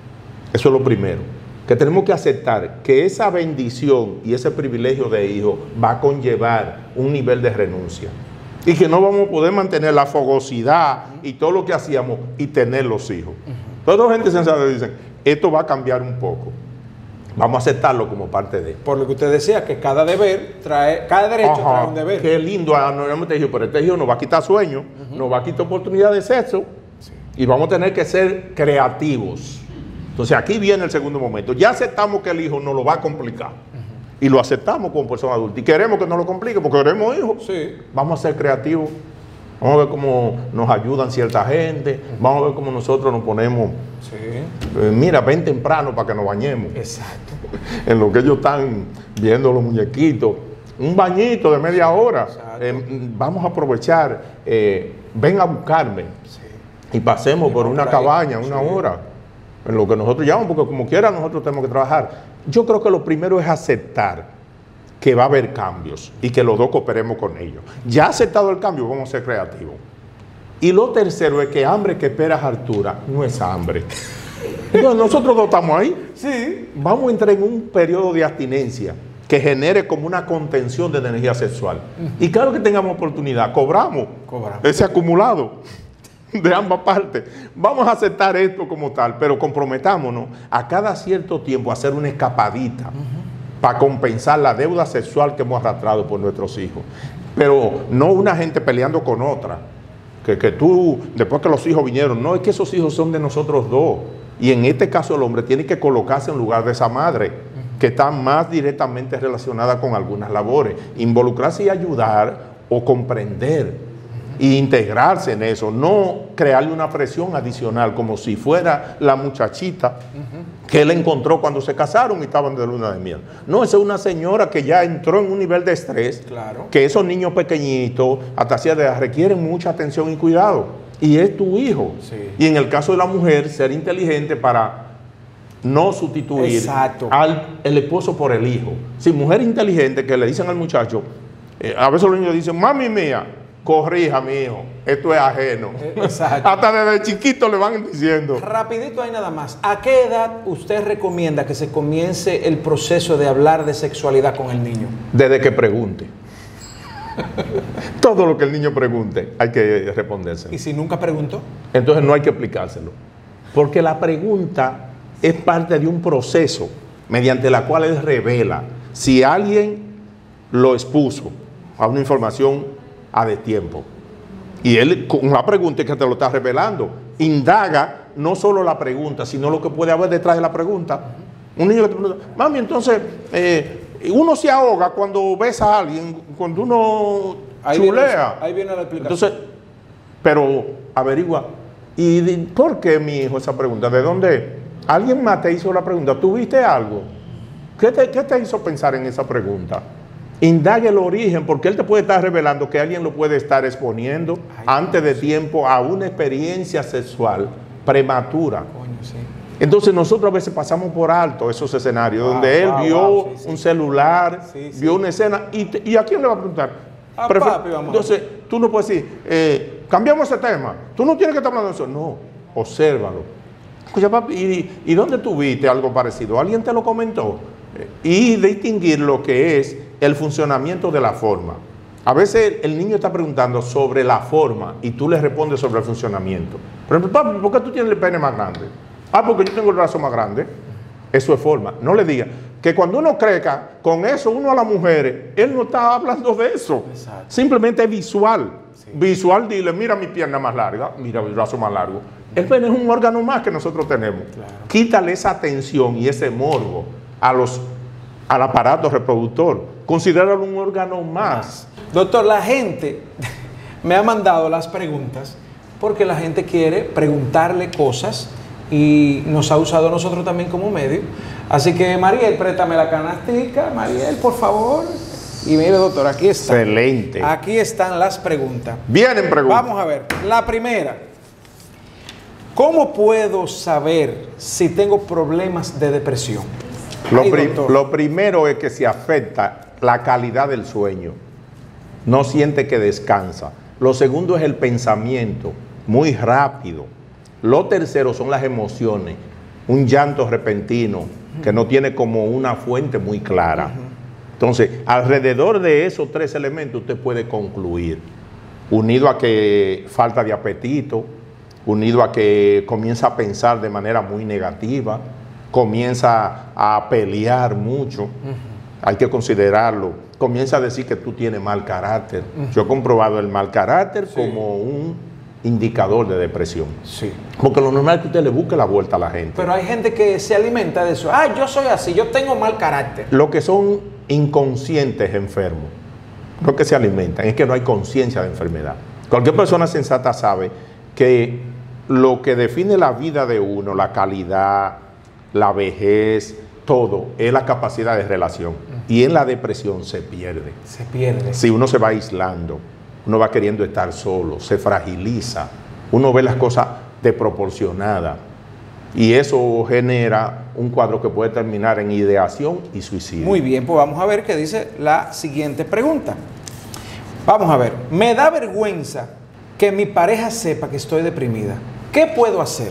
Speaker 3: Eso es lo primero, que tenemos que aceptar que esa bendición y ese privilegio de hijo va a conllevar un nivel de renuncia y que no vamos a poder mantener la fogosidad y todo lo que hacíamos y tener los hijos. Uh-huh. Toda gente sensata dice, esto va a cambiar un poco. Vamos a aceptarlo como parte de.
Speaker 2: Por lo que usted decía, que cada deber trae, cada derecho
Speaker 3: Ajá,
Speaker 2: trae un deber.
Speaker 3: Qué lindo, normalmente dijo, pero este hijo nos va a quitar sueño, uh-huh. nos va a quitar oportunidad de sexo, sí. y vamos a tener que ser creativos. Entonces aquí viene el segundo momento. Ya aceptamos que el hijo nos lo va a complicar. Uh-huh. Y lo aceptamos como persona adulta. Y queremos que nos lo complique porque queremos hijos.
Speaker 2: Sí.
Speaker 3: Vamos a ser creativos. Vamos a ver cómo nos ayudan cierta gente. Uh-huh. Vamos a ver cómo nosotros nos ponemos.
Speaker 2: Sí.
Speaker 3: Eh, mira, ven temprano para que nos bañemos.
Speaker 2: Exacto.
Speaker 3: En lo que ellos están viendo los muñequitos. Un bañito de media hora. Eh, vamos a aprovechar. Eh, ven a buscarme. Sí. Y pasemos y por una por cabaña, una sí. hora. En lo que nosotros llamamos, porque como quiera nosotros tenemos que trabajar. Yo creo que lo primero es aceptar que va a haber cambios y que los dos cooperemos con ellos. Ya aceptado el cambio, vamos a ser creativos. Y lo tercero es que hambre que esperas altura no es hambre. Entonces nosotros dos estamos ahí.
Speaker 2: Sí.
Speaker 3: Vamos a entrar en un periodo de abstinencia que genere como una contención de energía sexual. Uh-huh. Y claro que tengamos oportunidad, cobramos, cobramos ese acumulado de ambas partes. Vamos a aceptar esto como tal, pero comprometámonos a cada cierto tiempo a hacer una escapadita uh-huh. para compensar la deuda sexual que hemos arrastrado por nuestros hijos. Pero no una gente peleando con otra. Que, que tú, después que los hijos vinieron, no, es que esos hijos son de nosotros dos. Y en este caso el hombre tiene que colocarse en lugar de esa madre, uh-huh. que está más directamente relacionada con algunas labores. Involucrarse y ayudar o comprender y integrarse en eso, no crearle una presión adicional como si fuera la muchachita uh-huh. que él encontró cuando se casaron y estaban de luna de miel. No, esa es una señora que ya entró en un nivel de estrés,
Speaker 2: claro.
Speaker 3: que esos niños pequeñitos hasta cierta edad requieren mucha atención y cuidado, y es tu hijo.
Speaker 2: Sí.
Speaker 3: Y en el caso de la mujer, ser inteligente para no sustituir
Speaker 2: Exacto.
Speaker 3: al el esposo por el hijo. Si mujer inteligente que le dicen al muchacho, eh, a veces los niños dicen, mami mía, corrija, mi hijo, esto es ajeno.
Speaker 2: Exacto.
Speaker 3: Hasta desde chiquito le van diciendo.
Speaker 2: Rapidito ahí nada más. ¿A qué edad usted recomienda que se comience el proceso de hablar de sexualidad con el niño?
Speaker 3: Desde que pregunte. Todo lo que el niño pregunte hay que respondérselo.
Speaker 2: ¿Y si nunca preguntó?
Speaker 3: Entonces no hay que explicárselo. Porque la pregunta es parte de un proceso mediante la cual él revela si alguien lo expuso a una información a de tiempo. Y él con la pregunta es que te lo está revelando. Indaga no solo la pregunta, sino lo que puede haber detrás de la pregunta. Un niño que te pregunta, mami, entonces, eh, uno se ahoga cuando besa a alguien, cuando uno
Speaker 2: ahí
Speaker 3: chulea.
Speaker 2: Viene, ahí viene la explicación.
Speaker 3: Entonces, pero averigua. ¿Y de, por qué, mi hijo, esa pregunta? ¿De dónde? ¿Alguien más te hizo la pregunta? ¿Tuviste algo? ¿Qué te, qué te hizo pensar en esa pregunta? Indague el origen, porque él te puede estar revelando que alguien lo puede estar exponiendo Ay, antes de tiempo a una experiencia sexual prematura.
Speaker 2: Coño, sí.
Speaker 3: Entonces nosotros a veces pasamos por alto esos escenarios wow, donde él wow, vio wow, sí, sí. un celular, sí, sí. vio una escena y, te, ¿y a quién le va a preguntar?
Speaker 2: A papi, vamos.
Speaker 3: Entonces tú no puedes decir, eh, cambiamos ese tema, tú no tienes que estar hablando de eso. No, obsérvalo. Escucha, papi, ¿y, ¿y dónde tú viste algo parecido? ¿Alguien te lo comentó? Y distinguir lo que es el funcionamiento de la forma. A veces el niño está preguntando sobre la forma y tú le respondes sobre el funcionamiento. Por ejemplo, papi, ¿por qué tú tienes el pene más grande? Ah, porque yo tengo el brazo más grande. Eso es forma. No le diga que cuando uno crezca, con eso uno a las mujeres, él no está hablando de eso. Exacto. Simplemente es visual. Sí. Visual, dile, mira mi pierna más larga, mira mi brazo más largo. El pene es un órgano más que nosotros tenemos. Claro. Quítale esa atención y ese morbo a los, al aparato reproductor. Considéralo un órgano más.
Speaker 2: Doctor, la gente me ha mandado las preguntas porque la gente quiere preguntarle cosas y nos ha usado a nosotros también como medio. Así que, Mariel, préstame la canastica. Mariel, por favor. Y mire, doctor, aquí está.
Speaker 3: Excelente.
Speaker 2: Aquí están las preguntas.
Speaker 3: Vienen preguntas.
Speaker 2: Vamos a ver. La primera. ¿Cómo puedo saber si tengo problemas de depresión?
Speaker 3: Lo,
Speaker 2: Ay,
Speaker 3: pri lo primero es que se afecta la calidad del sueño. No siente que descansa. Lo segundo es el pensamiento, muy rápido. Lo tercero son las emociones, un llanto repentino que no tiene como una fuente muy clara. Entonces, alrededor de esos tres elementos usted puede concluir, unido a que falta de apetito, unido a que comienza a pensar de manera muy negativa, comienza a pelear mucho, hay que considerarlo, comienza a decir que tú tienes mal carácter. Yo he comprobado el mal carácter sí. como un indicador de depresión.
Speaker 2: Sí.
Speaker 3: Porque lo normal es que usted le busque la vuelta a la gente.
Speaker 2: Pero hay gente que se alimenta de eso. Ah, yo soy así, yo tengo mal carácter.
Speaker 3: Lo que son inconscientes enfermos, no que se alimentan, es que no hay conciencia de enfermedad. Cualquier persona sensata sabe que lo que define la vida de uno, la calidad, la vejez, todo, es la capacidad de relación. Uh-huh. Y en la depresión se pierde.
Speaker 2: Se pierde.
Speaker 3: Si uno se va aislando, uno va queriendo estar solo, se fragiliza, uno ve las cosas desproporcionadas y eso genera un cuadro que puede terminar en ideación y suicidio.
Speaker 2: Muy bien, pues vamos a ver qué dice la siguiente pregunta. Vamos a ver, me da vergüenza que mi pareja sepa que estoy deprimida. ¿Qué puedo hacer?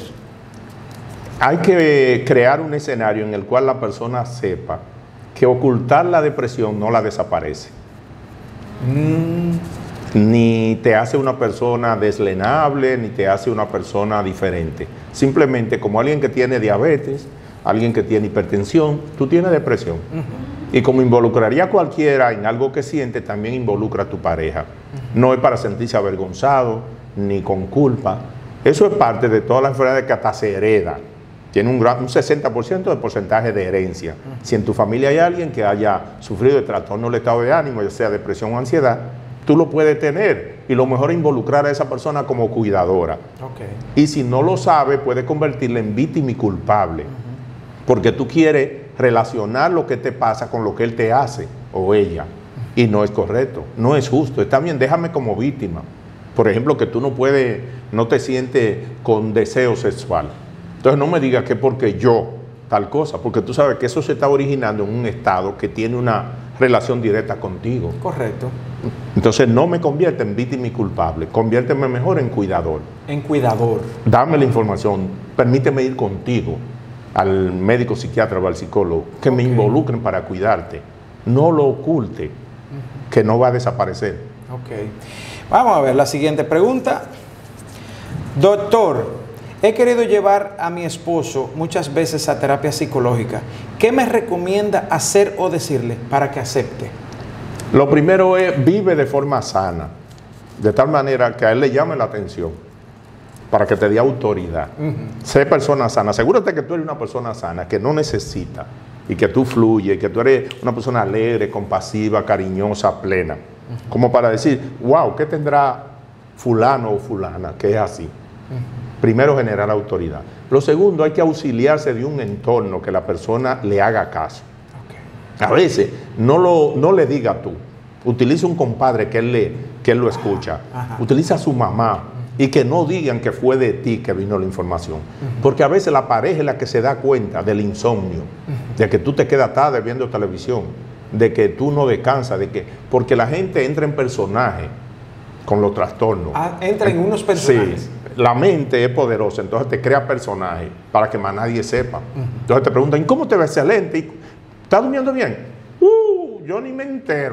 Speaker 3: Hay que crear un escenario en el cual la persona sepa que ocultar la depresión no la desaparece. Mm. Ni te hace una persona deslenable, ni te hace una persona diferente. Simplemente como alguien que tiene diabetes, alguien que tiene hipertensión, tú tienes depresión. Uh-huh. Y como involucraría a cualquiera en algo que siente, también involucra a tu pareja. Uh-huh. No es para sentirse avergonzado, ni con culpa. Eso es parte de todas las enfermedades que hasta se hereda. Tiene un, gran, un sesenta por ciento de porcentaje de herencia. Uh-huh. Si en tu familia hay alguien que haya sufrido de trastorno del estado de ánimo, ya sea depresión o ansiedad, tú lo puedes tener y lo mejor es involucrar a esa persona como cuidadora. Okay. Y si no lo sabe, puede convertirla en víctima y culpable. Uh-huh. Porque tú quieres relacionar lo que te pasa con lo que él te hace o ella. Uh-huh. Y no es correcto, no es justo. Está bien, déjame como víctima. Por ejemplo, que tú no puedes, no te sientes con deseo sexual. Entonces no me digas que porque yo, tal cosa, porque tú sabes que eso se está originando en un estado que tiene una relación directa contigo.
Speaker 2: Correcto.
Speaker 3: Entonces no me convierte en víctima y culpable, conviérteme mejor en cuidador.
Speaker 2: En cuidador.
Speaker 3: Dame la información, permíteme ir contigo al médico psiquiatra o al psicólogo, que okay. me involucren para cuidarte. No lo oculte, uh-huh. que no va a desaparecer.
Speaker 2: Ok. Vamos a ver la siguiente pregunta. Doctor, he querido llevar a mi esposo muchas veces a terapia psicológica. ¿Qué me recomienda hacer o decirle para que acepte?
Speaker 3: Lo primero es, vive de forma sana, de tal manera que a él le llame la atención, para que te dé autoridad. Uh-huh. Sé persona sana, asegúrate que tú eres una persona sana, que no necesita, y que tú fluyes, que tú eres una persona alegre, compasiva, cariñosa, plena. Uh-huh. Como para decir, wow, ¿qué tendrá fulano o fulana que es así? Uh-huh. Primero, generar autoridad. Lo segundo, hay que auxiliarse de un entorno que la persona le haga caso. A veces, no, lo, no le diga tú, utiliza un compadre que él, le, que él lo escucha, ajá, utiliza a su mamá y que no digan que fue de ti que vino la información. Uh-huh. Porque a veces la pareja es la que se da cuenta del insomnio, uh-huh, de que tú te quedas tarde viendo televisión, de que tú no descansas, de que, porque la gente entra en personaje con los trastornos.
Speaker 2: Ah, entra en unos personajes.
Speaker 3: Sí. La mente es poderosa, entonces te crea personajes para que más nadie sepa. Uh-huh. Entonces te preguntan, ¿cómo te ves excelente? ¿Estás durmiendo bien? Uh, yo ni me entero.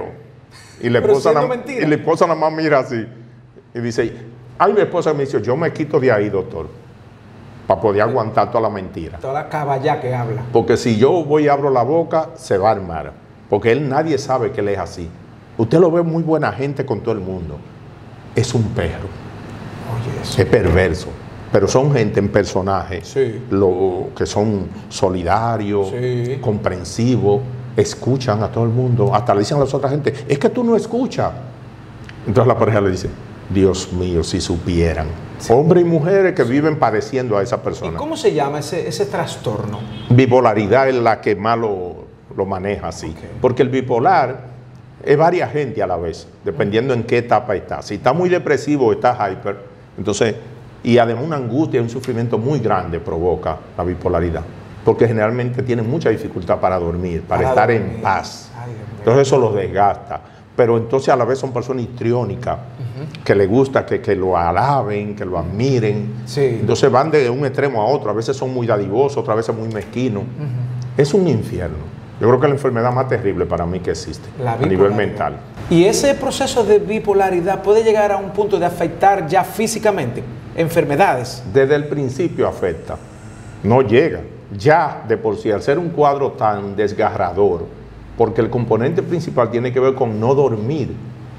Speaker 3: Y la
Speaker 2: Pero
Speaker 3: esposa,
Speaker 2: siendo
Speaker 3: nada,
Speaker 2: mentira.
Speaker 3: y la esposa nada más mira así. Y dice, ay, mi esposa me dice, yo me quito de ahí, doctor, para poder aguantar toda la mentira.
Speaker 2: Toda la caballá que habla.
Speaker 3: Porque si yo voy y abro la boca, se va a armar. Porque él, nadie sabe que él es así. Usted lo ve muy buena gente con todo el mundo. Es un perro.
Speaker 2: Oye, eso.
Speaker 3: Es perverso. Pero son gente en personaje.
Speaker 2: Sí.
Speaker 3: Lo, que son solidarios,
Speaker 2: Sí.
Speaker 3: comprensivos, escuchan a todo el mundo. Hasta le dicen a las otras gente, es que tú no escuchas. Entonces la pareja le dice, Dios mío, si supieran. Sí. Hombres y mujeres que viven padeciendo a esa persona.
Speaker 2: ¿Y cómo se llama ese, ese trastorno?
Speaker 3: Bipolaridad es la que más lo, lo maneja así. Okay. Porque el bipolar es varias gente a la vez, dependiendo en qué etapa está. Si está muy depresivo, está hyper, entonces, y además una angustia y un sufrimiento muy grande provoca la bipolaridad. Porque generalmente tienen mucha dificultad para dormir, para, para estar dormir. en paz. Ay, entonces eso los desgasta. Pero entonces a la vez son personas histriónicas, uh-huh. que les gusta que, que lo alaben, que lo admiren. Sí. Entonces van de un extremo a otro. A veces son muy dadivosos, otras veces muy mezquinos. Uh-huh. Es un infierno. Yo creo que es la enfermedad más terrible para mí que existe a nivel mental.
Speaker 2: ¿Y ese proceso de bipolaridad puede llegar a un punto de afectar ya físicamente enfermedades?
Speaker 3: Desde el principio afecta. No llega. Ya de por sí, al ser un cuadro tan desgarrador, porque el componente principal tiene que ver con no dormir.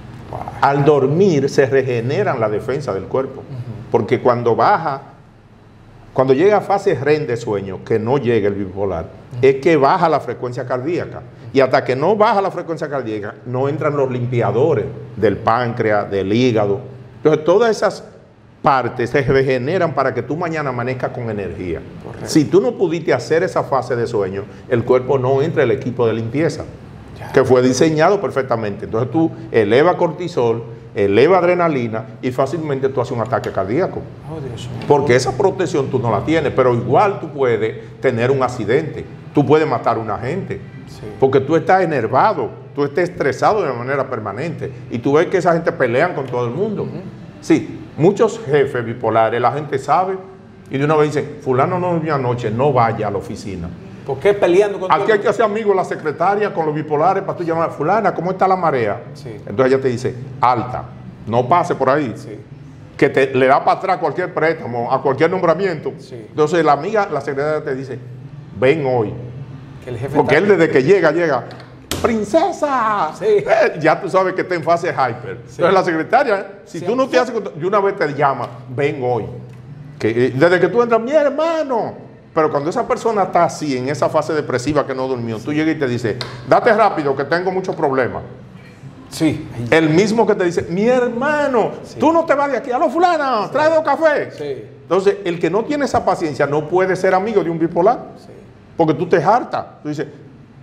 Speaker 3: Al dormir se regeneran la defensa del cuerpo. Uh-huh. Porque cuando baja, cuando llega a fase R E M de sueño, que no llega el bipolar, uh-huh. es que baja la frecuencia cardíaca. Y hasta que no baja la frecuencia cardíaca, no entran los limpiadores del páncreas, del hígado. Entonces todas esas partes se regeneran para que tú mañana amanezcas con energía. Correcto. Si tú no pudiste hacer esa fase de sueño, el cuerpo no entra el equipo de limpieza, ya. que fue diseñado perfectamente. Entonces tú eleva cortisol, eleva adrenalina y fácilmente tú haces un ataque cardíaco. Oh, Dios mío. Porque esa protección tú no la tienes, pero igual tú puedes tener un accidente, tú puedes matar a una gente, sí. porque tú estás enervado, tú estás estresado de manera permanente y tú ves que esa gente pelean con todo el mundo. Uh-huh. Sí. Muchos jefes bipolares, la gente sabe y de una vez dicen, fulano no durmió anoche, no vaya a la oficina.
Speaker 2: ¿Por qué peleando con
Speaker 3: Aquí todo hay que hacer amigos la secretaria con los bipolares para tú llamar, fulana, ¿cómo está la marea? Sí. Entonces ella te dice, alta, no pase por ahí. Sí. Que te, le da para atrás cualquier préstamo, a cualquier nombramiento. Sí. Entonces la amiga, la secretaria te dice, ven hoy. Que el jefe Porque él desde que llega, llega, ¡princesa! Sí. Eh, ya tú sabes que está en fase hyper. Sí. Entonces la secretaria, si sí, tú no te haces, de una vez te llama, ven hoy. Que, desde que tú entras, mi hermano. Pero cuando esa persona está así, en esa fase depresiva que no durmió, tú llegas y te dice, date rápido que tengo muchos problemas. Sí. El mismo que te dice, mi hermano, sí. tú no te vas de aquí, a los fulanos, sí. trae dos cafés. Sí. Entonces, el que no tiene esa paciencia no puede ser amigo de un bipolar. Sí. Porque tú te hartas. Tú dices,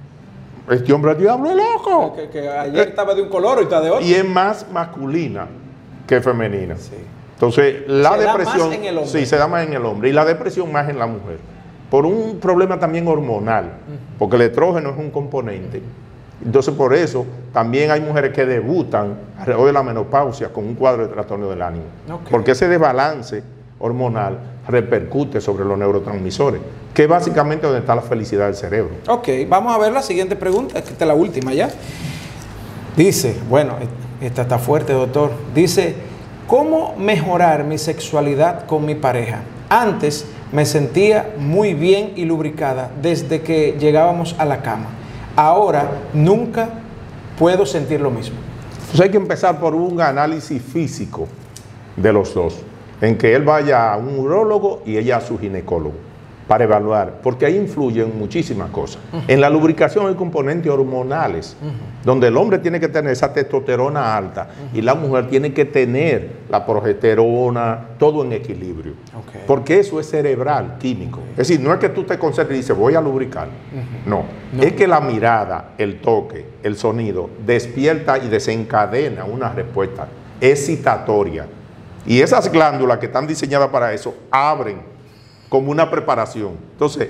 Speaker 3: este hombre al diablo es loco.
Speaker 2: Que, que ayer eh, estaba de un color y está de otro.
Speaker 3: Y es más masculina que femenina. Sí. Entonces, la
Speaker 2: se
Speaker 3: depresión.
Speaker 2: Da más en el hombre.
Speaker 3: Sí, se da más en el hombre. Y la depresión más en la mujer. Por un problema también hormonal. Uh-huh. Porque el estrógeno es un componente. Entonces, por eso, también hay mujeres que debutan alrededor de la menopausia con un cuadro de trastorno del ánimo. Okay. Porque ese desbalance hormonal repercute sobre los neurotransmisores, que es básicamente donde está la felicidad del cerebro.
Speaker 2: Ok, vamos a ver la siguiente pregunta, esta es la última ya. Dice, bueno, esta está fuerte, doctor. Dice, ¿cómo mejorar mi sexualidad con mi pareja? Antes me sentía muy bien y lubricada desde que llegábamos a la cama. Ahora nunca puedo sentir lo mismo.
Speaker 3: Entonces hay que empezar por un análisis físico de los dos, en que él vaya a un urólogo y ella a su ginecólogo para evaluar, porque ahí influyen muchísimas cosas. Uh-huh. En la lubricación hay componentes hormonales, uh-huh. donde el hombre tiene que tener esa testosterona alta uh-huh. y la mujer tiene que tener la progesterona, todo en equilibrio. Okay. Porque eso es cerebral, químico. Okay. Es decir, no es que tú te concentres y dices, voy a lubricar. Uh-huh. no. no, es que la mirada, el toque, el sonido, despierta y desencadena una respuesta excitatoria. Y esas glándulas que están diseñadas para eso, abren como una preparación. Entonces,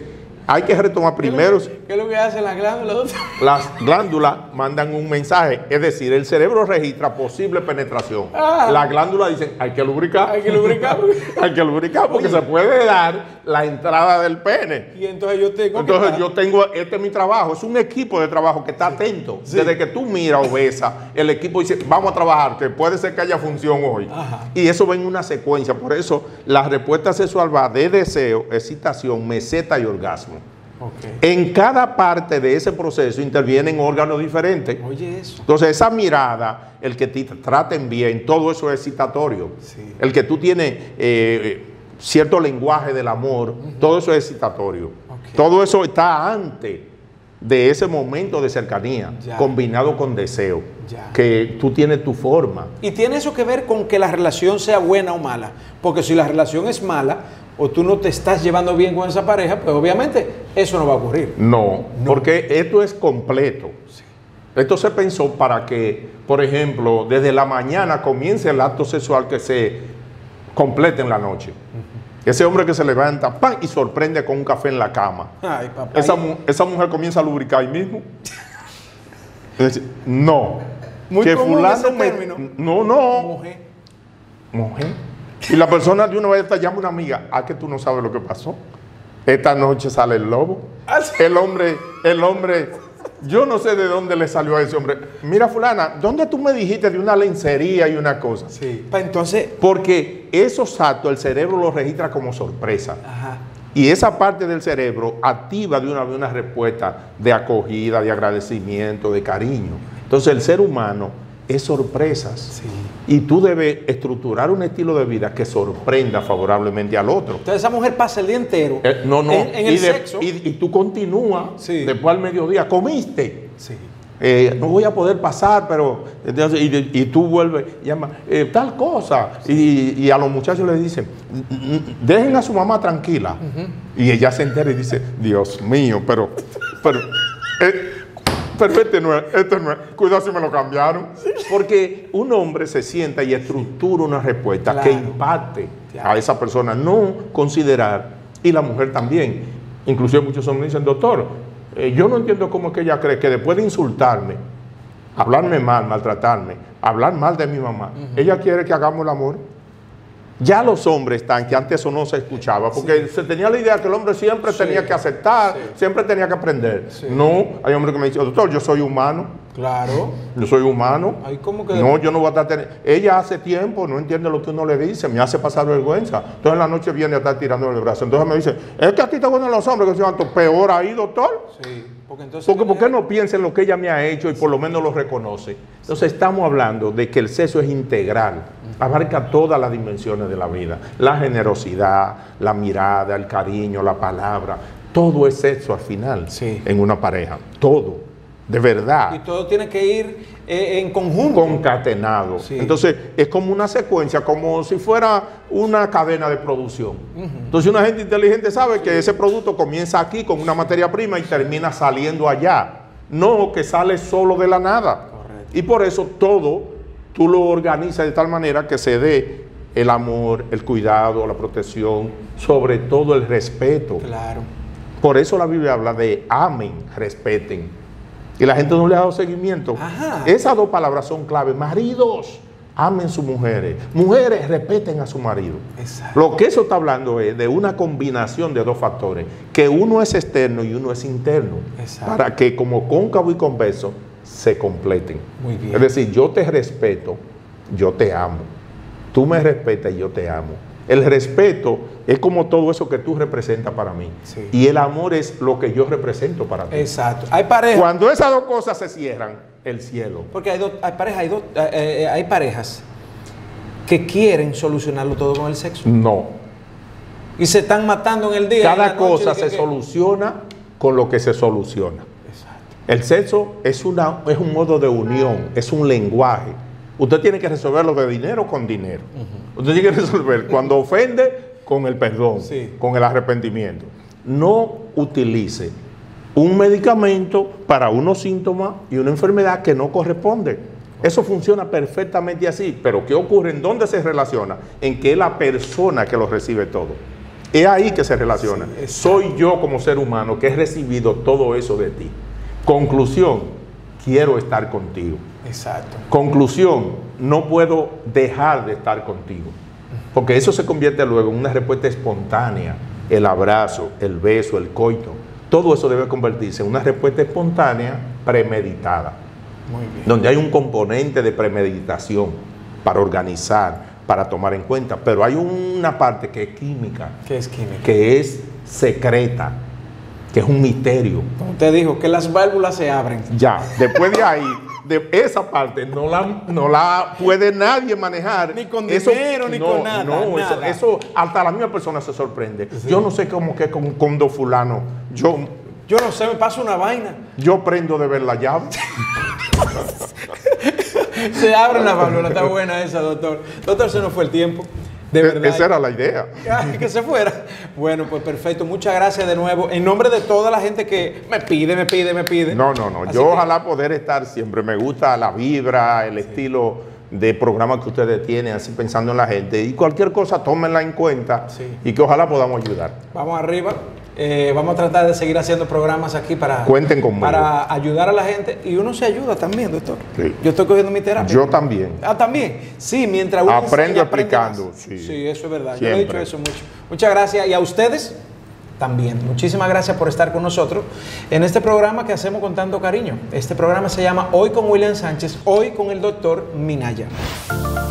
Speaker 3: Hay que retomar primero.
Speaker 2: ¿Qué es lo que hacen las glándulas?
Speaker 3: Las glándulas mandan un mensaje, es decir, el cerebro registra posible penetración.
Speaker 2: Ah.
Speaker 3: Las glándulas dicen, hay que lubricar.
Speaker 2: Hay que lubricar.
Speaker 3: Hay que lubricar porque Oye. se puede dar la entrada del pene.
Speaker 2: Y entonces yo tengo
Speaker 3: Entonces
Speaker 2: que
Speaker 3: yo tengo, este es mi trabajo, es un equipo de trabajo que está sí. atento. Sí. Desde que tú miras o besas, el equipo dice, vamos a trabajar, que puede ser que haya función hoy. Ajá. Y eso va en una secuencia. Por eso la respuesta sexual va de deseo, excitación, meseta y orgasmo. Okay. En cada parte de ese proceso intervienen órganos diferentes.
Speaker 2: Oye, eso.
Speaker 3: Entonces, esa mirada, el que te traten bien, todo eso es excitatorio. Sí. El que tú tienes eh, cierto lenguaje del amor, uh-huh. todo eso es excitatorio. Okay. Todo eso está antes de ese momento de cercanía, ya. combinado con deseo. Ya. Que tú tienes tu forma.
Speaker 2: Y tiene eso que ver con que la relación sea buena o mala. Porque si la relación es mala, o tú no te estás llevando bien con esa pareja, pues obviamente eso no va a ocurrir.
Speaker 3: No, no. porque esto es completo. Sí. Esto se pensó para que, por ejemplo, desde la mañana comience el acto sexual que se complete en la noche. Uh-huh. Ese hombre que se levanta, ¡pam!, y sorprende con un café en la cama. Ay, papá. Esa, esa mujer comienza a lubricar ahí mismo. No.
Speaker 2: Muy
Speaker 3: que
Speaker 2: común
Speaker 3: fulano
Speaker 2: ese
Speaker 3: me,
Speaker 2: término.
Speaker 3: No, no.
Speaker 2: Mujer.
Speaker 3: Mujer. Y la persona de una vez te llama una amiga, ah, que tú no sabes lo que pasó. Esta noche sale el lobo. ¿Ah, sí? El hombre, el hombre, yo no sé de dónde le salió a ese hombre. Mira, fulana, ¿dónde tú me dijiste de una lencería y una cosa?
Speaker 2: Sí. Entonces,
Speaker 3: porque esos actos el cerebro los registra como sorpresa. Ajá. Y esa parte del cerebro activa de una vez una respuesta de acogida, de agradecimiento, de cariño. Entonces el ser humano es sorpresas. Sí. Y tú debes estructurar un estilo de vida que sorprenda favorablemente al otro.
Speaker 2: Entonces esa mujer pasa el día entero
Speaker 3: eh, no, no.
Speaker 2: en, en el
Speaker 3: y de,
Speaker 2: sexo.
Speaker 3: Y, y tú continúas sí. después al mediodía. ¿Comiste?
Speaker 2: Sí.
Speaker 3: Eh, no voy a poder pasar, pero... Entonces, y, y tú vuelves, llama, eh, tal cosa. Sí. Y, y a los muchachos les dicen, dejen a su mamá tranquila. Uh-huh. Y ella se entera y dice, Dios mío, pero... pero eh, Pero este no es, este no es. Cuidado si me lo cambiaron. Porque un hombre se sienta y estructura una respuesta claro. que impacte claro. a esa persona. No considerar, y la mujer también. Inclusive muchos hombres dicen, doctor, eh, yo no entiendo cómo es que ella cree que después de insultarme, hablarme mal, maltratarme, hablar mal de mi mamá, uh-huh. ella quiere que hagamos el amor. Ya los hombres están, que antes eso no se escuchaba, porque sí. se tenía la idea que el hombre siempre sí. tenía que aceptar, sí. siempre tenía que aprender. Sí. No, hay hombres que me dicen, doctor, yo soy humano.
Speaker 2: Claro.
Speaker 3: Yo soy humano.
Speaker 2: Ay, ¿cómo que?
Speaker 3: No, yo no voy a estar teniendo... Ella hace tiempo no entiende lo que uno le dice, me hace pasar vergüenza. Entonces en la noche viene a estar tirando el brazo. Entonces me dice, es que a ti te gustan los hombres, que se llaman peor ahí, doctor. Sí. Porque entonces... Porque ¿por qué no piensa en lo que ella me ha hecho y por lo menos lo reconoce? Entonces estamos hablando de que el sexo es integral, abarca todas las dimensiones de la vida. La generosidad, la mirada, el cariño, la palabra, todo es sexo al final sí. en una pareja, todo. De verdad.
Speaker 2: Y todo tiene que ir eh, en conjunto.
Speaker 3: Concatenado. Sí. Entonces, es como una secuencia, como si fuera una cadena de producción. Uh-huh. Entonces, una gente inteligente sabe sí. que ese producto comienza aquí con una materia prima y termina saliendo allá. No que sale solo de la nada. Correcto. Y por eso todo tú lo organizas de tal manera que se dé el amor, el cuidado, la protección, sobre todo el respeto.
Speaker 2: Claro.
Speaker 3: Por eso la Biblia habla de amen, respeten. Y la gente no le ha dado seguimiento. Ajá. Esas dos palabras son clave. Maridos, amen a sus mujeres. Mujeres, respeten a su marido. Exacto. Lo que eso está hablando es de una combinación de dos factores. Que uno es externo y uno es interno. Exacto. Para que como cóncavo y convexo se completen. Muy bien. Es decir, yo te respeto, yo te amo. Tú me respetas y yo te amo. El respeto es como todo eso que tú representas para mí. Sí. Y el amor es lo que yo represento para ti.
Speaker 2: Exacto. Hay parejas.
Speaker 3: Cuando esas dos cosas se cierran, el cielo.
Speaker 2: Porque hay, dos, hay, parejas, hay, dos, eh, hay parejas que quieren solucionarlo todo con el sexo.
Speaker 3: No.
Speaker 2: Y se están matando en el día.
Speaker 3: Cada cosa se que... soluciona con lo que se soluciona. Exacto. El sexo es, una, es un modo de unión, es un lenguaje. Usted tiene que resolverlo de dinero con dinero. Uh-huh. Usted tiene que resolver cuando ofende con el perdón, sí. con el arrepentimiento. No utilice un medicamento para unos síntomas y una enfermedad que no corresponde. Eso funciona perfectamente así. Pero ¿qué ocurre? ¿En dónde se relaciona? En que es la persona que lo recibe todo. Es ahí que se relaciona.
Speaker 2: Sí,
Speaker 3: soy yo como ser humano que he recibido todo eso de ti. Conclusión, quiero estar contigo.
Speaker 2: Exacto.
Speaker 3: Conclusión, no puedo dejar de estar contigo. Porque eso se convierte luego en una respuesta espontánea. El abrazo, el beso, el coito. Todo eso debe convertirse en una respuesta espontánea premeditada.
Speaker 2: Muy bien.
Speaker 3: Donde hay un componente de premeditación para organizar, para tomar en cuenta, pero hay una parte que es química,
Speaker 2: ¿Qué es química?
Speaker 3: que es secreta, que es un misterio.
Speaker 2: Como usted dijo, que las válvulas se abren.
Speaker 3: Ya, después de ahí, de esa parte no la, no la puede nadie manejar.
Speaker 2: Ni con
Speaker 3: Eso-
Speaker 2: dinero, ni
Speaker 3: no,
Speaker 2: con nada,
Speaker 3: No, eso,
Speaker 2: nada.
Speaker 3: eso hasta la misma persona se sorprende.
Speaker 2: Sí.
Speaker 3: Yo no sé cómo que con, con dos fulano, yo,
Speaker 2: Yo no sé, me pasa una vaina.
Speaker 3: yo prendo de ver la llave.
Speaker 2: Se abren las válvulas, está buena esa, doctor. Doctor, se nos fue el tiempo. De verdad.
Speaker 3: Esa era la idea.
Speaker 2: Ay, que se fuera. Bueno, pues perfecto. Muchas gracias de nuevo. En nombre de toda la gente que me pide, me pide, me pide.
Speaker 3: No, no, no.
Speaker 2: Así
Speaker 3: Yo
Speaker 2: que-
Speaker 3: ojalá poder estar siempre. Me gusta la vibra, el estilo de programa que ustedes tienen, así pensando en la gente. Y cualquier cosa, tómenla en cuenta
Speaker 2: Sí.
Speaker 3: y que ojalá podamos ayudar.
Speaker 2: Vamos arriba. Eh, vamos a tratar de seguir haciendo programas aquí para,
Speaker 3: Cuenten conmigo.
Speaker 2: para ayudar a la gente. Y uno se ayuda también, doctor.
Speaker 3: Sí.
Speaker 2: Yo estoy cogiendo mi terapia.
Speaker 3: Yo también.
Speaker 2: Ah, también. Sí, mientras uno
Speaker 3: Aprendo
Speaker 2: enseña, aprende
Speaker 3: explicando,
Speaker 2: más.
Speaker 3: sí.
Speaker 2: Sí, eso es verdad. Yo he
Speaker 3: Siempre.
Speaker 2: dicho eso mucho. Muchas gracias. Y a ustedes también. Muchísimas gracias por estar con nosotros en este programa que hacemos con tanto cariño. Este programa se llama Hoy con William Sánchez, hoy con el doctor Minaya.